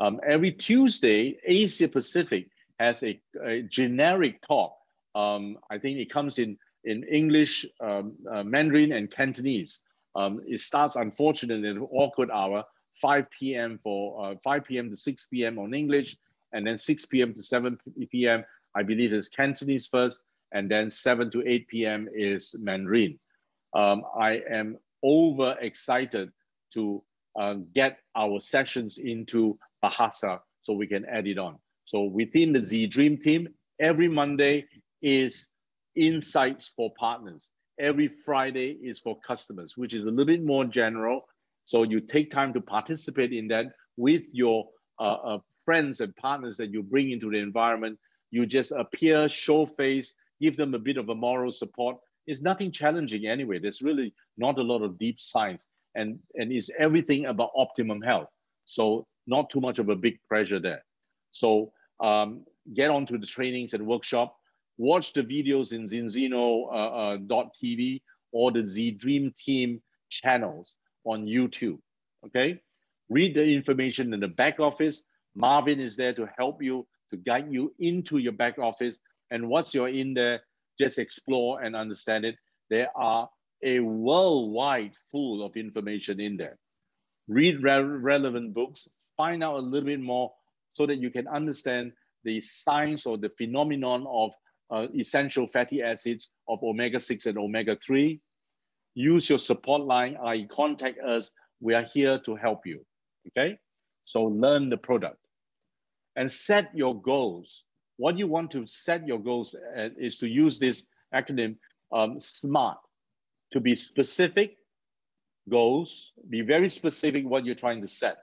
Every Tuesday, Asia Pacific has a generic talk. I think it comes in English, Mandarin, and Cantonese. It starts, unfortunately, at an awkward hour, 5 p.m. for 5 p.m. to 6 p.m. on English, and then 6 p.m. to 7 p.m. I believe is Cantonese first, and then 7 to 8 p.m. is Mandarin. I am over excited to get our sessions into Bahasa so we can add it on. So within the Z Dream team, every Monday is insights for partners. Every Friday is for customers, which is a little bit more general. So you take time to participate in that with your friends and partners that you bring into the environment. You just appear, show face, give them a bit of a moral support. It's nothing challenging anyway. There's really not a lot of deep science, and it's everything about optimum health. So not too much of a big pressure there. So get onto the trainings and workshop. Watch the videos in Zinzino.tv or the Z Dream Team channels on YouTube, okay? Read the information in the back office. Marvin is there to help you, to guide you into your back office. And once you're in there, just explore and understand it. There are a worldwide full of information in there. Read relevant books, find out a little bit more so that you can understand the science or the phenomenon of essential fatty acids of omega-6 and omega-3. Use your support line, contact us. We are here to help you, okay? So learn the product and set your goals. What you want to set your goals is to use this acronym SMART, to be specific goals, be very specific what you're trying to set.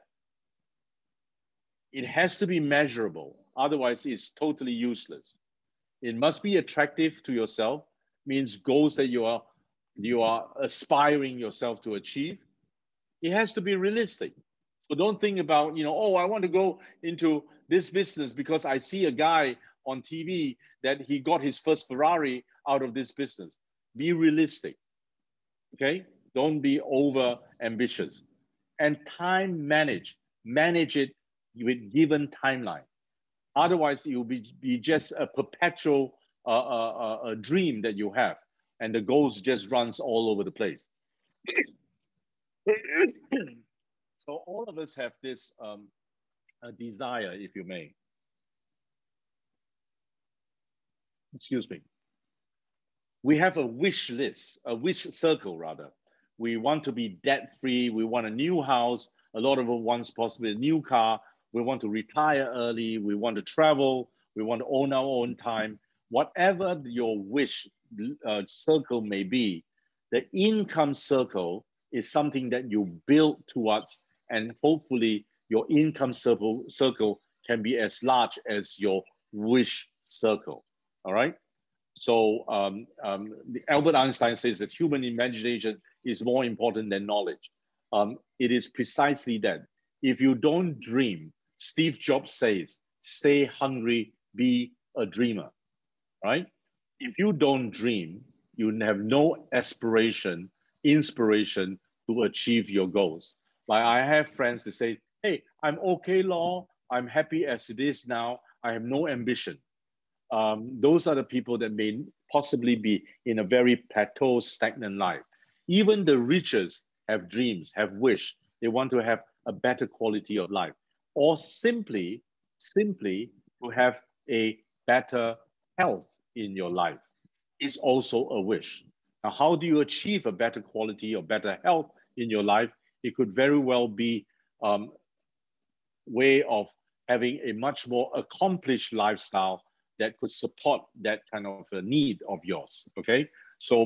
It has to be measurable, otherwise it's totally useless. It must be attractive to yourself, means goals that you are aspiring yourself to achieve. It has to be realistic. So don't think about, oh, I want to go into this business because I see a guy on TV that he got his first Ferrari out of this business. Be realistic, okay? Don't be over ambitious. And time manage it with given timeline. Otherwise, it will be just a perpetual dream that you have, and the goals just runs all over the place. So all of us have this desire, if you may. Excuse me. We have a wish list, a wish circle rather. We want to be debt-free. We want a new house. A lot of us want possibly a new car. We want to retire early. We want to travel. We want to own our own time. Whatever your wish circle may be, the income circle is something that you build towards, and hopefully your income circle can be as large as your wish circle, all right? So Albert Einstein says that human imagination is more important than knowledge. It is precisely that. If you don't dream, Steve Jobs says, stay hungry, be a dreamer, right? If you don't dream, you have no aspiration, inspiration to achieve your goals. Like I have friends that say, hey, I'm okay, Law. I'm happy as it is now. I have no ambition. Those are the people that may possibly be in a very plateau, stagnant life. Even the richest have dreams, have wish. They want to have a better quality of life, or simply to have a better health in your life is also a wish. Now, how do you achieve a better quality or better health in your life? It could very well be a way of having a much more accomplished lifestyle that could support that kind of a need of yours, okay? So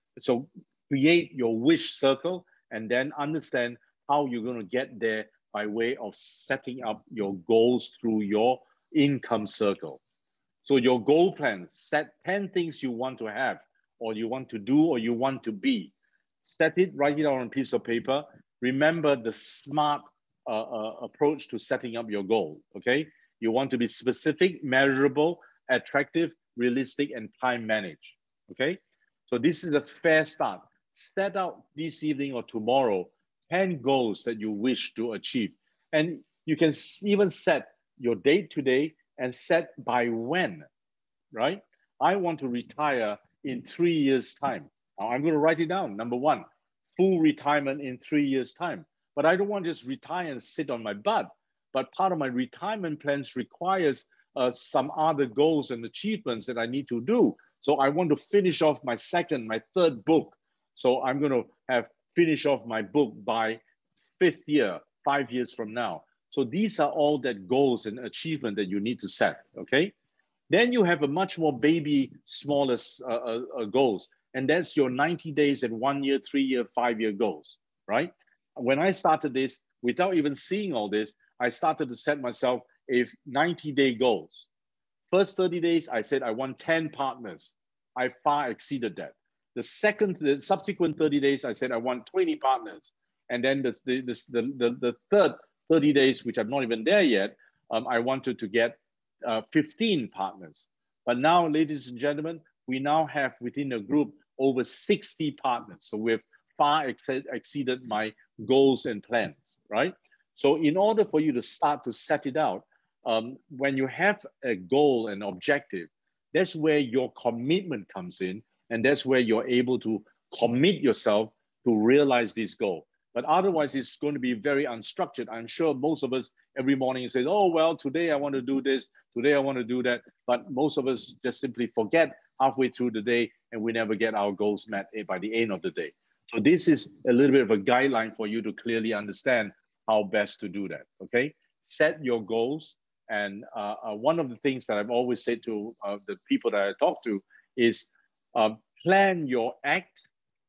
create your wish circle and then understand how you're gonna get there by way of setting up your goals through your income circle. So your goal plan, set 10 things you want to have, or you want to do, or you want to be. Set it, write it on a piece of paper. Remember the SMART approach to setting up your goal, okay? You want to be specific, measurable, attractive, realistic, and time managed, okay? So this is a fair start. Set out this evening or tomorrow 10 goals that you wish to achieve. And You can even set your date today and set by when, right? I want to retire in 3 years' time. Now I'm going to write it down. Number one, full retirement in 3 years' time. But I don't want to just retire and sit on my butt. But part of my retirement plans requires some other goals and achievements that I need to do. So I want to finish off my third book. So I'm going to have finished off my book by 5th year, 5 years from now. So these are all that goals and achievement that you need to set, okay? Then you have a much more baby, smaller goals. And that's your 90 days and 1 year, 3 year, 5 year goals, right? When I started this, without even seeing all this, I started to set myself a 90-day goals. First 30 days, I said I want 10 partners. I far exceeded that. The subsequent 30 days, I said I want 20 partners. And then the third 30 days, which I'm not even there yet, I wanted to get 15 partners. But now, ladies and gentlemen, we now have within the group over 60 partners. So we've far exceeded my goals and plans, right? So in order for you to start to set it out, when you have a goal and objective, that's where your commitment comes in. And that's where you're able to commit yourself to realize this goal. But otherwise, it's going to be very unstructured. I'm sure most of us every morning say, oh, well, today I want to do this, today I want to do that. But most of us just simply forget halfway through the day and we never get our goals met by the end of the day. So this is a little bit of a guideline for you to clearly understand how best to do that, okay? Set your goals. And one of the things that I've always said to the people that I talk to is plan your act,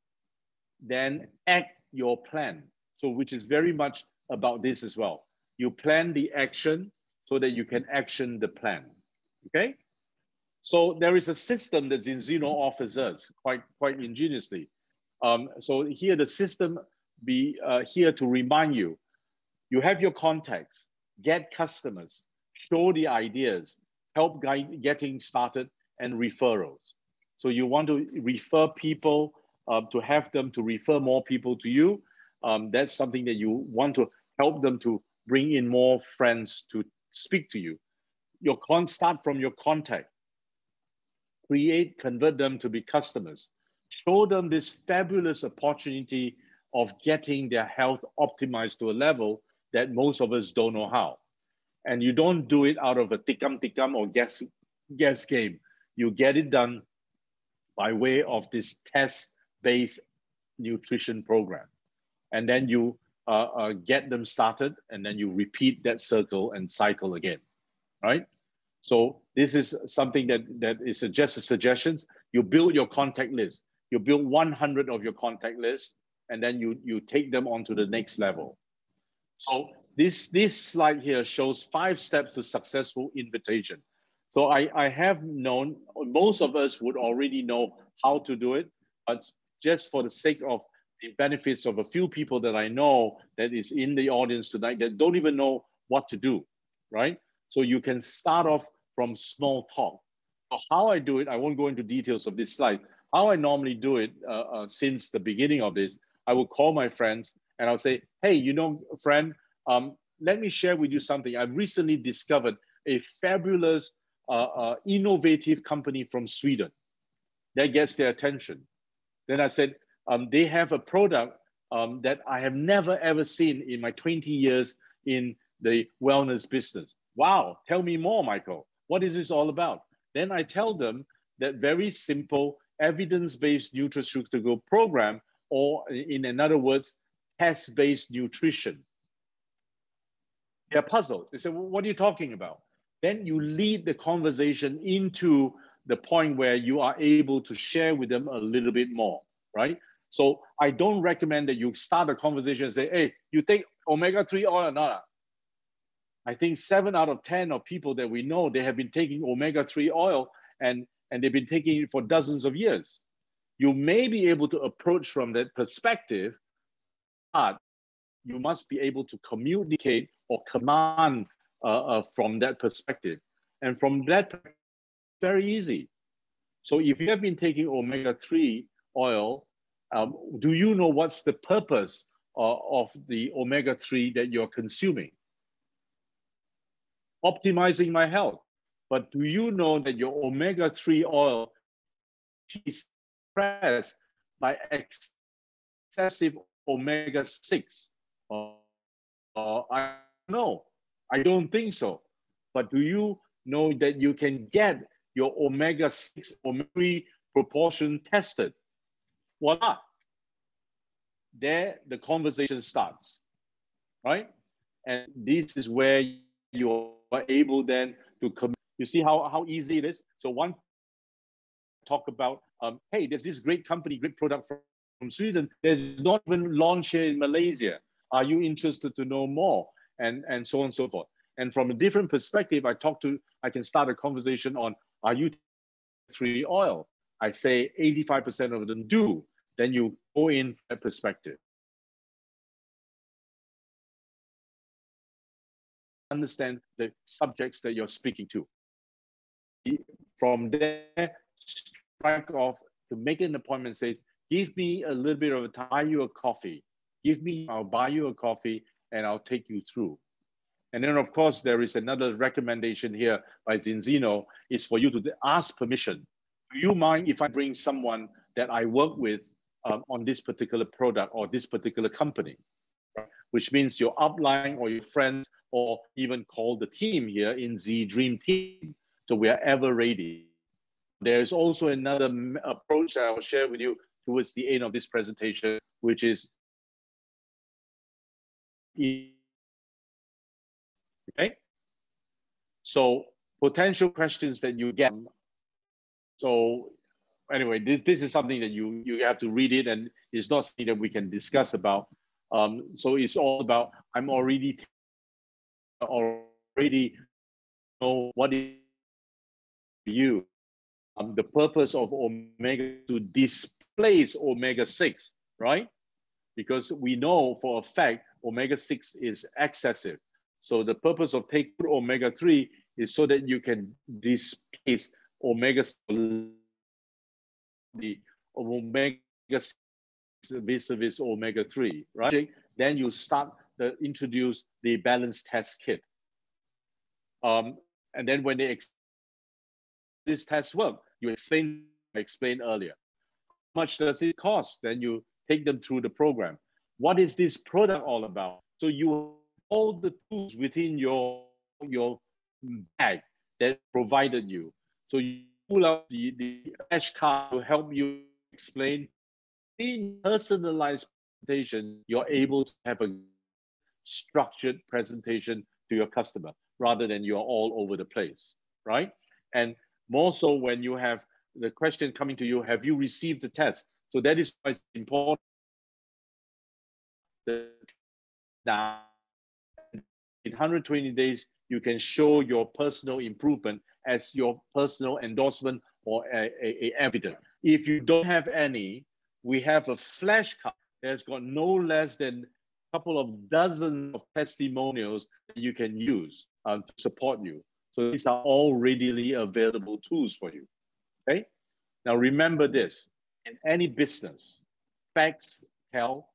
then act your plan. So which is very much about this as well. You plan the action so that you can action the plan, okay? So there is a system that Zinzino offers us quite ingeniously. So here the system be here to remind you, you have your contacts, get customers, show the ideas, help guide getting started, and referrals. So you want to refer people to have them to refer more people to you. That's something that you want to help them to bring in more friends to speak to you. Start from your contact. Convert them to be customers. Show them this fabulous opportunity of getting their health optimized to a level that most of us don't know how. And you don't do it out of a tikam or guess game. You get it done by way of this test-based nutrition program. And then you get them started, and then you repeat that circle and cycle again, right? So this is something that is just suggestions. You build your contact list. You build 100 of your contact list, and then you take them on to the next level. So this slide here shows 5 steps to successful invitation. So I have known, most of us would already know how to do it, but just for the sake of the benefits of a few people that I know that is in the audience tonight that don't even know what to do, right? So you can start off from small talk. So how I do it, I won't go into details of this slide. How I normally do it since the beginning of this, I will call my friends and I'll say, hey, you know, friend, let me share with you something. I've recently discovered a fabulous, innovative company from Sweden that gets their attention. Then I said, they have a product that I have never ever seen in my 20 years in the wellness business. Wow, tell me more, Michael. What is this all about? Then I tell them that very simple evidence-based nutraceutical program, or in other words, test-based nutrition. They're puzzled. They say, well, what are you talking about? Then you lead the conversation into the point where you are able to share with them a little bit more, right? So I don't recommend that you start a conversation and say, hey, you take omega-3 oil or not? I think 7 out of 10 of people that we know, they have been taking omega-3 oil and they've been taking it for dozens of years. You may be able to approach from that perspective, but you must be able to communicate or command from that perspective. And from that, very easy. So if you have been taking omega-3 oil, do you know what's the purpose of the omega-3 that you're consuming? optimizing my health. But do you know that your omega-3 oil is suppressed by excessive omega-6? I don't know. I don't think so. But do you know that you can get your omega-6, omega-3 proportion tested? Voila. There, the conversation starts, right? And this is where you are able then to commit. You see how easy it is? So one talk about, hey, there's this great company, great product from Sweden. There's not even launched here in Malaysia. Are you interested to know more? And so on and so forth. And from a different perspective, I can start a conversation on, are you free oil? I say 85% of them do. Then you go in that perspective. Understand the subjects that you're speaking to. From there, strike off to make an appointment, says, give me a little bit of time, buy you a coffee. I'll buy you a coffee and I'll take you through. And then of course, there is another recommendation here by Zinzino, is for you to ask permission. Do you mind if I bring someone that I work with on this particular product or this particular company? Which means your upline or your friends, or even call the team here in Z Dream Team. So we are ever ready. There's also another approach that I will share with you towards the end of this presentation, which is, okay? So potential questions that you get. So anyway, this is something that you have to read it, and it's not something that we can discuss about. So it's all about, I'm already know what is you. The purpose of omega to displace omega-6, right? Because we know for a fact omega-6 is excessive. So the purpose of taking omega-3 is so that you can displace omega-6, the omega-6 vis-a-vis omega-3, right? Then you start to introduce the balance test kit. And then when this test work, you explained earlier. How much does it cost? Then you take them through the program. What is this product all about? So you all the tools within your bag that provided you. So you pull out the flashcard to help you explain. In personalized presentation, you're able to have a structured presentation to your customer rather than you're all over the place, right? And more so when you have the question coming to you, have you received the test? So that is why it's important. Now, in 120 days, you can show your personal improvement as your personal endorsement or a evidence. If you don't have any, we have a flashcard that's got no less than a couple of dozens of testimonials that you can use to support you. So these are all readily available tools for you, okay? Now remember this, in any business, facts tell,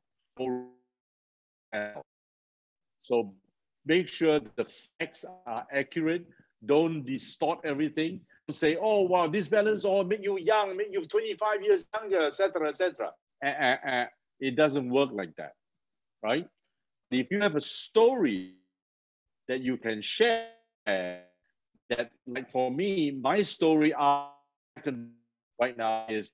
so make sure the facts are accurate, don't distort everything. Say, oh, wow, this balance all make you young, make you 25 years younger, etc., etc. It doesn't work like that, right? If you have a story that you can share, that, like for me, my story right now is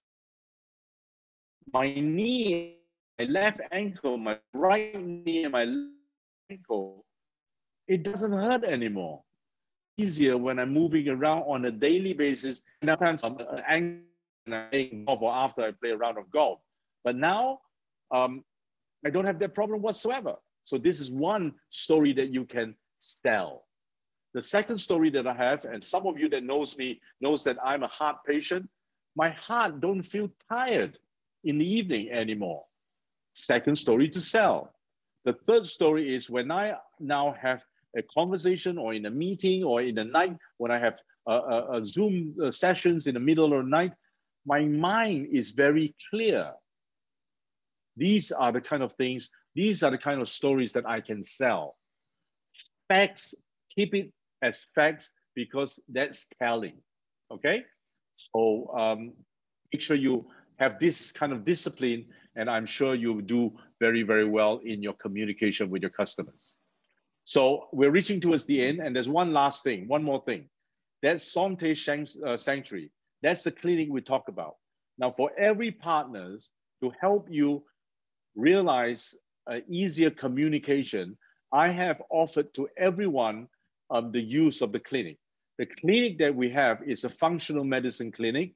my knee, my left ankle, my right knee, and my left ankle, it doesn't hurt anymore. Easier when I'm moving around on a daily basis. And sometimes I'm playing golf or after I play a round of golf. But now I don't have that problem whatsoever. So this is one story that you can sell. The second story that I have, and some of you that knows me knows that I'm a heart patient. My heart don't feel tired in the evening anymore. Second story to sell. The third story is when I now have a conversation or in a meeting or in the night, when I have a Zoom sessions in the middle of the night, my mind is very clear. These are the kind of things, these are the kind of stories that I can sell. Facts, keep it as facts because that's telling, okay? So make sure you have this kind of discipline, and I'm sure you do very, very well in your communication with your customers. So we're reaching towards the end, and there's one last thing, one more thing. That's Shantae Sanctuary. That's the clinic we talk about. Now, for every partners to help you realize easier communication, I have offered to everyone the use of the clinic. The clinic that we have is a functional medicine clinic,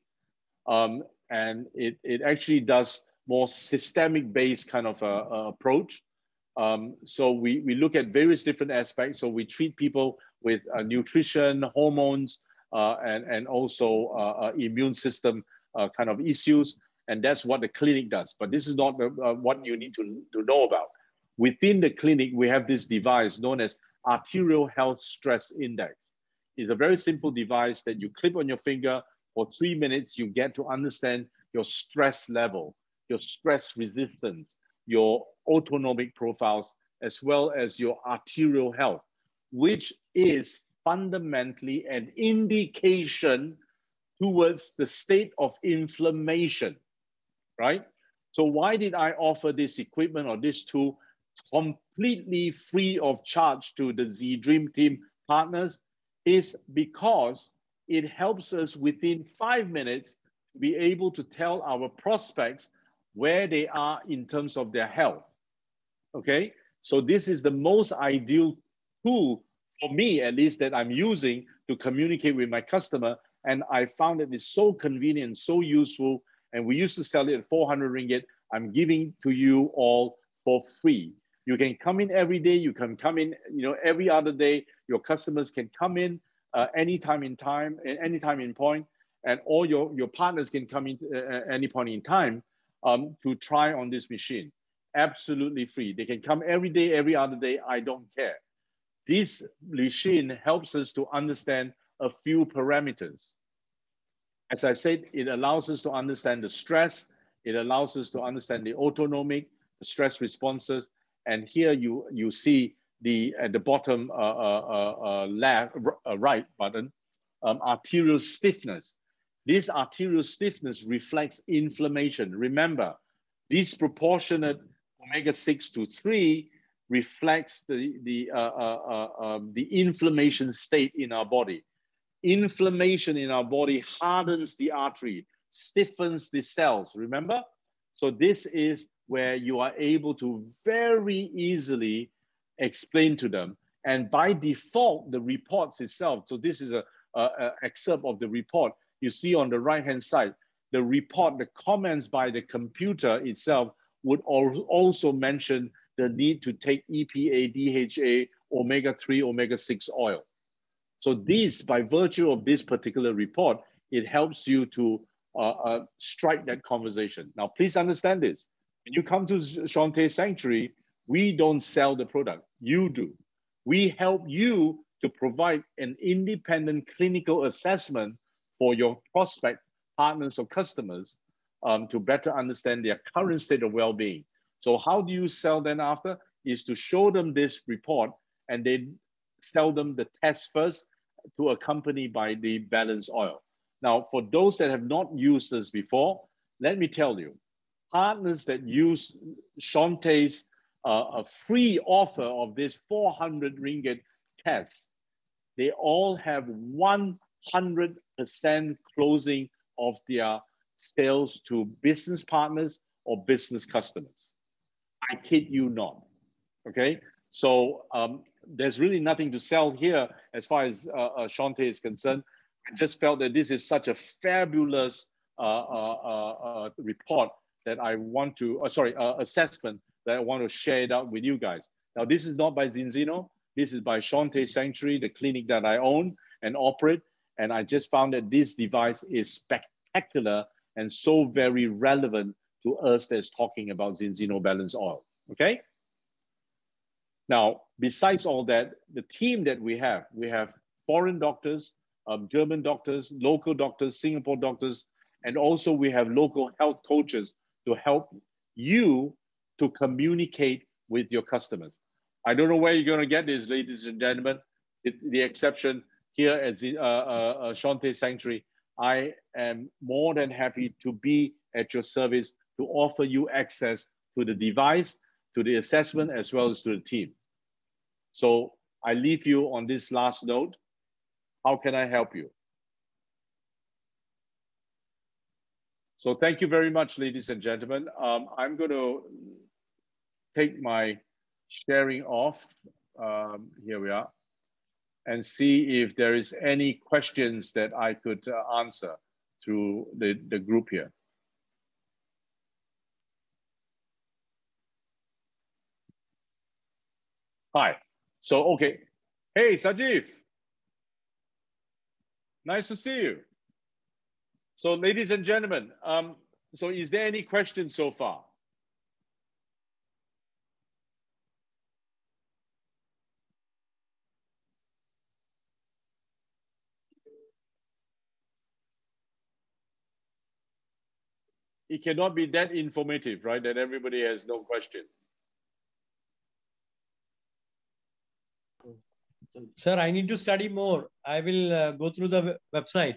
and it actually does more systemic-based kind of approach. So we look at various different aspects. So we treat people with nutrition, hormones, and also immune system kind of issues. And that's what the clinic does. But this is not what you need to know about. Within the clinic, we have this device known as Arterial Health Stress Index. It's a very simple device that you clip on your finger. For 3 minutes, you get to understand your stress level, your stress resistance, your autonomic profiles, as well as your arterial health, which is fundamentally an indication towards the state of inflammation, right? So why did I offer this equipment or this tool completely free of charge to the Z-Dream team partners? Is because it helps us within 5 minutes to be able to tell our prospects where they are in terms of their health, okay? So this is the most ideal tool for me, at least, that I'm using to communicate with my customer. And I found that it's so convenient, so useful. And we used to sell it at 400 ringgit. I'm giving to you all for free. You can come in every day. You can come in, every other day. Your customers can come in anytime in point, and all your partners can come in any point in time to try on this machine. Absolutely free. They can come every day, every other day. I don't care. This machine helps us to understand a few parameters. As I said, it allows us to understand the stress. It allows us to understand the autonomic, the stress responses. And here you see at the bottom left, right button, arterial stiffness. This arterial stiffness reflects inflammation. Remember, disproportionate omega-6 to 3 reflects the inflammation state in our body. Inflammation in our body hardens the artery, stiffens the cells, remember? So this is where you are able to very easily explain to them. And by default, the reports itself, so this is an excerpt of the report. You see on the right-hand side, the report, the comments by the computer itself would also mention the need to take EPA, DHA, omega-3, omega-6 oil. So this, by virtue of this particular report, it helps you to strike that conversation. Now, please understand this. When you come to Shantae Sanctuary, we don't sell the product, you do. We help you to provide an independent clinical assessment for your prospect partners or customers to better understand their current state of well-being. So how do you sell then after? Is to show them this report and then sell them the test first to accompany by the balance oil. Now, for those that have not used this before, let me tell you, partners that use Shantae's a free offer of this 400 ringgit test, they all have 100% closing of their sales to business partners or business customers. I kid you not, okay? So there's really nothing to sell here as far as Shantae is concerned. I just felt that this is such a fabulous report that I want to, assessment that I want to share it out with you guys. Now, this is not by Zinzino. This is by Shantae Sanctuary, the clinic that I own and operate. And I just found that this device is spectacular and so very relevant to us that's talking about Zinzino Balance Oil, okay? Now, besides all that, the team that we have foreign doctors, German doctors, local doctors, Singapore doctors, and also we have local health coaches to help you to communicate with your customers. I don't know where you're going to get this, ladies and gentlemen. the exception here at the Shante Sanctuary. I am more than happy to be at your service to offer you access to the device, to the assessment, as well as to the team. So I leave you on this last note. How can I help you? So thank you very much, ladies and gentlemen. I'm going to take my sharing off. Here we are. And see if there is any questions that I could answer through the group here. Hi. So, okay. Hey, Sajiv. Nice to see you. So, ladies and gentlemen, so is there any questions so far? It cannot be that informative, right? That everybody has no question. Sir, I need to study more. I will go through the website.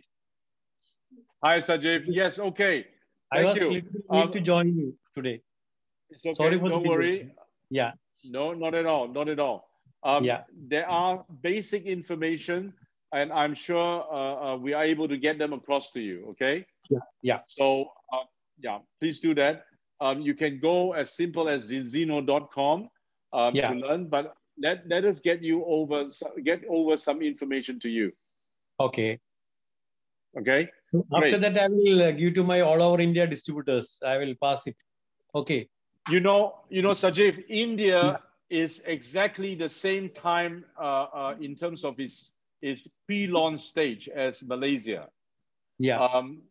Hi, Sajiv. Yes, okay. I was late to join you today. It's okay. Sorry for Don't worry. Yeah. No, not at all. Not at all. Yeah. There are basic information, and I'm sure we are able to get them across to you. Okay. Yeah. Yeah. So yeah, please do that. You can go as simple as zinzino.com to learn, but let us get over some information to you. Okay. Okay. After that, I will give to my all over India distributors. I will pass it. Okay. You know, Sajiv, India is exactly the same time in terms of its pre-launch stage as Malaysia. Yeah.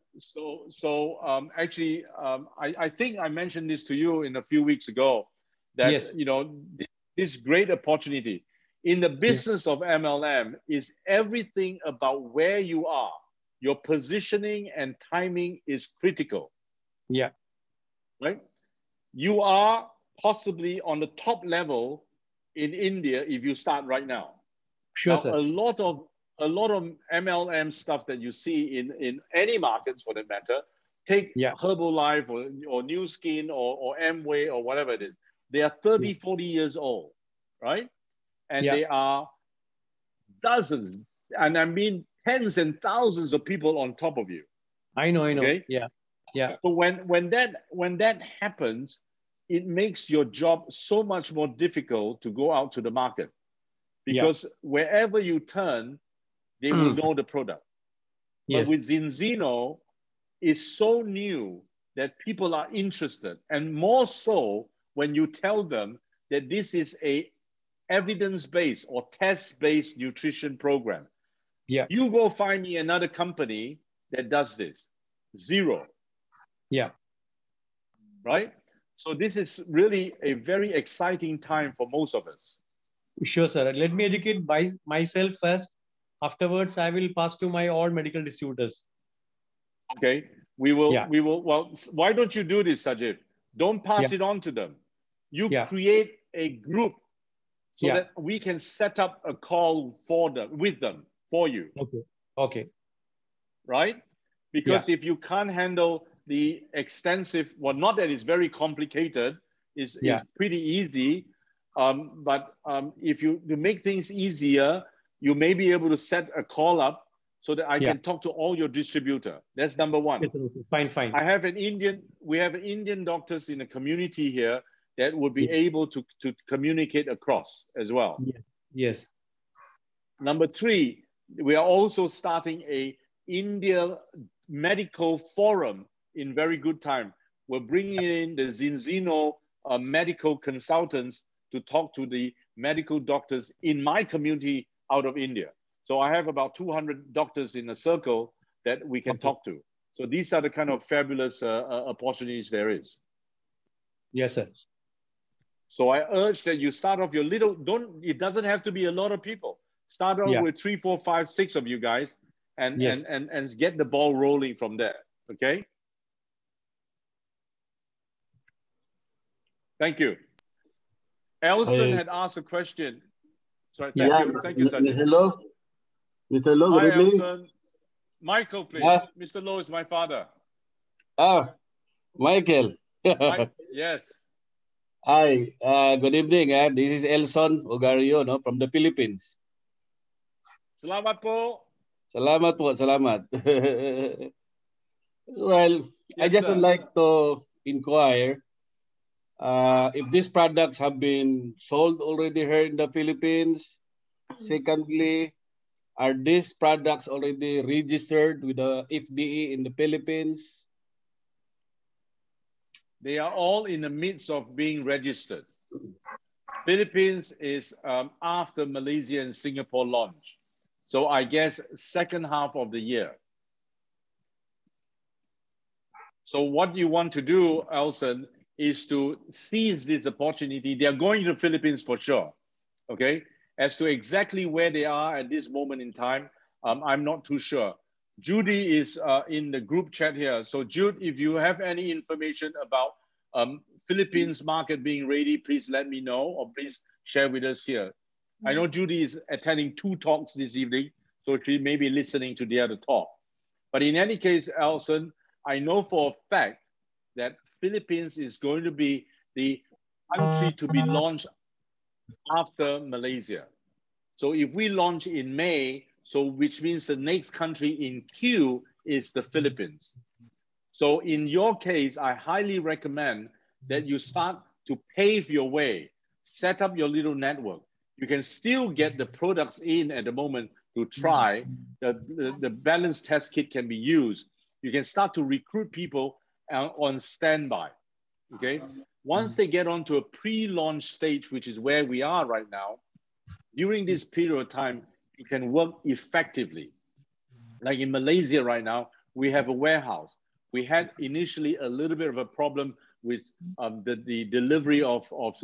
Actually, I think I mentioned this to you in a few weeks ago that you know this great opportunity in the business of MLM is everything about where you are. Your positioning and timing is critical. Yeah. Right. You are possibly on the top level in India if you start right now. Sure, now, sir. A lot of MLM stuff that you see in any markets for that matter, take Herbalife or New Skin or Amway or whatever it is. They are 30, 40 years old, right? And they are dozens, and I mean tens and thousands of people on top of you. I know. Okay? Yeah. Yeah. So when that happens, it makes your job so much more difficult to go out to the market. Because wherever you turn, they will know the product. But with Zinzino, it's so new that people are interested. And more so when you tell them that this is a evidence-based or test-based nutrition program. Yeah. You go find me another company that does this. Zero. Yeah. Right? So this is really a very exciting time for most of us. Sure, sir. Let me educate by myself first. Afterwards, I will pass to my all medical distributors. Okay. We will, well, why don't you do this, Sajiv? Don't pass it on to them. You create a group so that we can set up a call with them, for you. Okay. Okay. Right? Because if you can't handle the extensive, well, not that it's very complicated, it's pretty easy. But if you to make things easier, you may be able to set a call up so that I can talk to all your distributor. That's number one. Fine. We have Indian doctors in the community here that would be able to communicate across as well. Yes. Number three, we are also starting a India medical forum in very good time. We're bringing in the Zinzino medical consultants to talk to the medical doctors in my community out of India. So I have about 200 doctors in a circle that we can talk to. So these are the kind of fabulous opportunities there is. Yes, sir. So I urge that you start off your little, it doesn't have to be a lot of people. Start off with 3, 4, 5, 6 of you guys and get the ball rolling from there, okay? Thank you. Elson had asked a question. Sorry, Yeah, thank you, Sajid. Mr. Low. Mr. Low, good Hi, evening. Elson. Michael, please. Yeah. Mr. Low is my father. Ah, Michael. Yes. Hi, good evening. This is Elson Ogario, no, from the Philippines. Selamat po. Salamat po, salamat. Well, I Yes, just sir. would like to inquire if these products have been sold already here in the Philippines. Secondly, are these products already registered with the FDA in the Philippines? They are all in the midst of being registered. Philippines is after Malaysia and Singapore launch. So I guess second half of the year. So what you want to do, Elson, is to seize this opportunity. They are going to the Philippines for sure, okay? As to exactly where they are at this moment in time, I'm not too sure. Judy is in the group chat here. So Jude, if you have any information about Philippines market being ready, please let me know or please share with us here. I know Judy is attending 2 talks this evening, so she may be listening to the other talk. But in any case, Elson, I know for a fact that Philippines is going to be the country to be launched after Malaysia. So if we launch in May, so which means the next country in queue is the Philippines. So in your case, I highly recommend that you start to pave your way, set up your little network. You can still get the products in at the moment to try. The balance test kit can be used. You can start to recruit people on standby, okay? Once they get onto a pre-launch stage, which is where we are right now, during this period of time, you can work effectively. Like in Malaysia right now, we have a warehouse. We had initially a little bit of a problem with the delivery of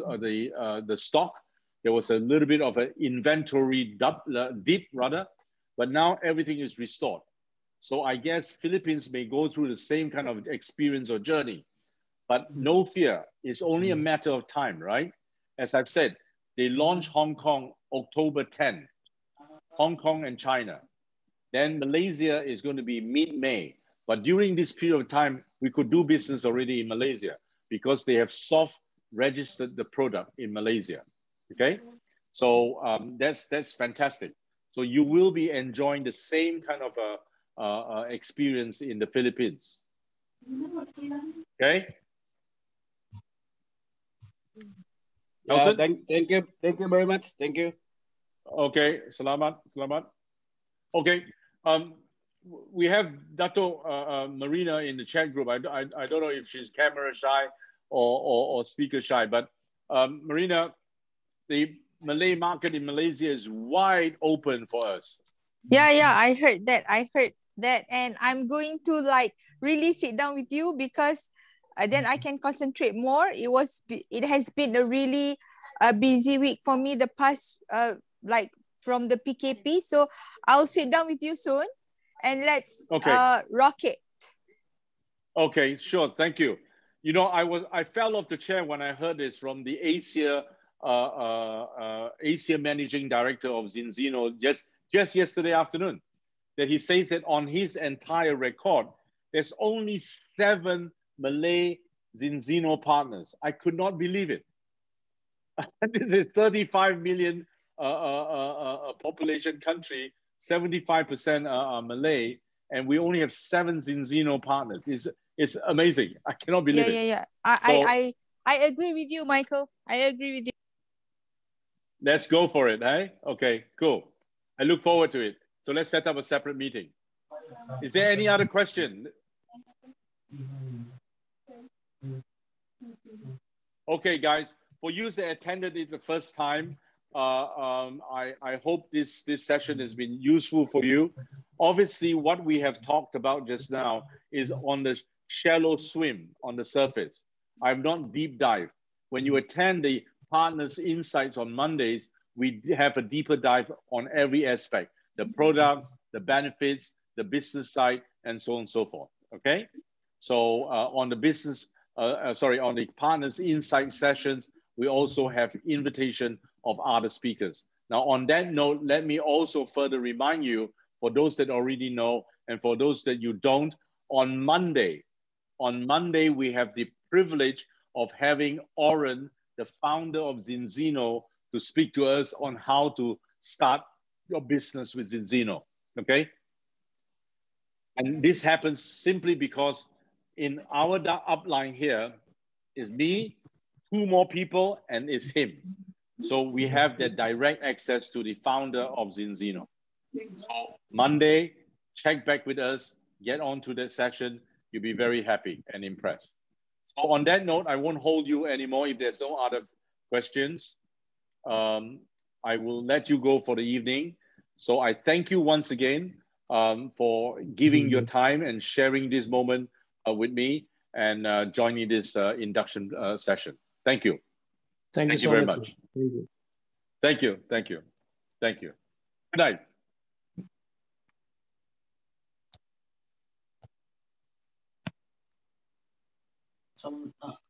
the stock. There was a little bit of an inventory dip rather, but now everything is restored. So I guess Philippines may go through the same kind of experience or journey, but no fear. It's only a matter of time, right? As I've said, they launched Hong Kong October 10, Hong Kong and China. Then Malaysia is going to be mid-May. But during this period of time, we could do business already in Malaysia because they have soft registered the product in Malaysia, okay? So that's fantastic. So you will be enjoying the same kind of experience in the Philippines, okay? Yeah, thank you very much. Thank you. Okay, selamat. Okay, we have Dato Marina in the chat group. I don't know if she's camera shy or speaker shy, but Marina, the Malay market in Malaysia is wide open for us. Yeah, I heard that. And I'm going to like really sit down with you because then I can concentrate more. It has been a really busy week for me the past like from the PKP. So I'll sit down with you soon and let's rock it. Okay, sure. Thank you. You know, I fell off the chair when I heard this from the Asia managing director of Zinzino just yesterday afternoon, that he says that on his entire record, there's only 7 Malay Zinzino partners. I could not believe it. This is 35 million population country, 75% are Malay, and we only have 7 Zinzino partners. It's amazing. I cannot believe it. Yeah. I agree with you, Michael. I agree with you. Let's go for it, eh? Okay, cool. I look forward to it. So let's set up a separate meeting. Is there any other question? Okay, guys, for you that attended it the first time, I hope this session has been useful for you. Obviously, what we have talked about just now is on the shallow swim on the surface. I've not deep dive. When you attend the Partners Insights on Mondays, we have a deeper dive on every aspect, the products, the benefits, the business side, and so on and so forth, okay? So on the business, on the Partners Insight sessions, we also have invitation of other speakers. Now, on that note, let me also further remind you, for those that already know, and for those that you don't, on Monday, we have the privilege of having Oren, the founder of Zinzino, to speak to us on how to start your business with Zinzino, okay? And this happens simply because in our upline here is me, 2 more people, and it's him. So we have that direct access to the founder of Zinzino. So Monday, check back with us, get on to that session. You'll be very happy and impressed. So on that note, I won't hold you anymore if there's no other questions. I will let you go for the evening. So I thank you once again for giving your time and sharing this moment with me and joining this induction session. Thank you. Thank you so very much. much. Thank you. Thank you. Thank you. Good night. Some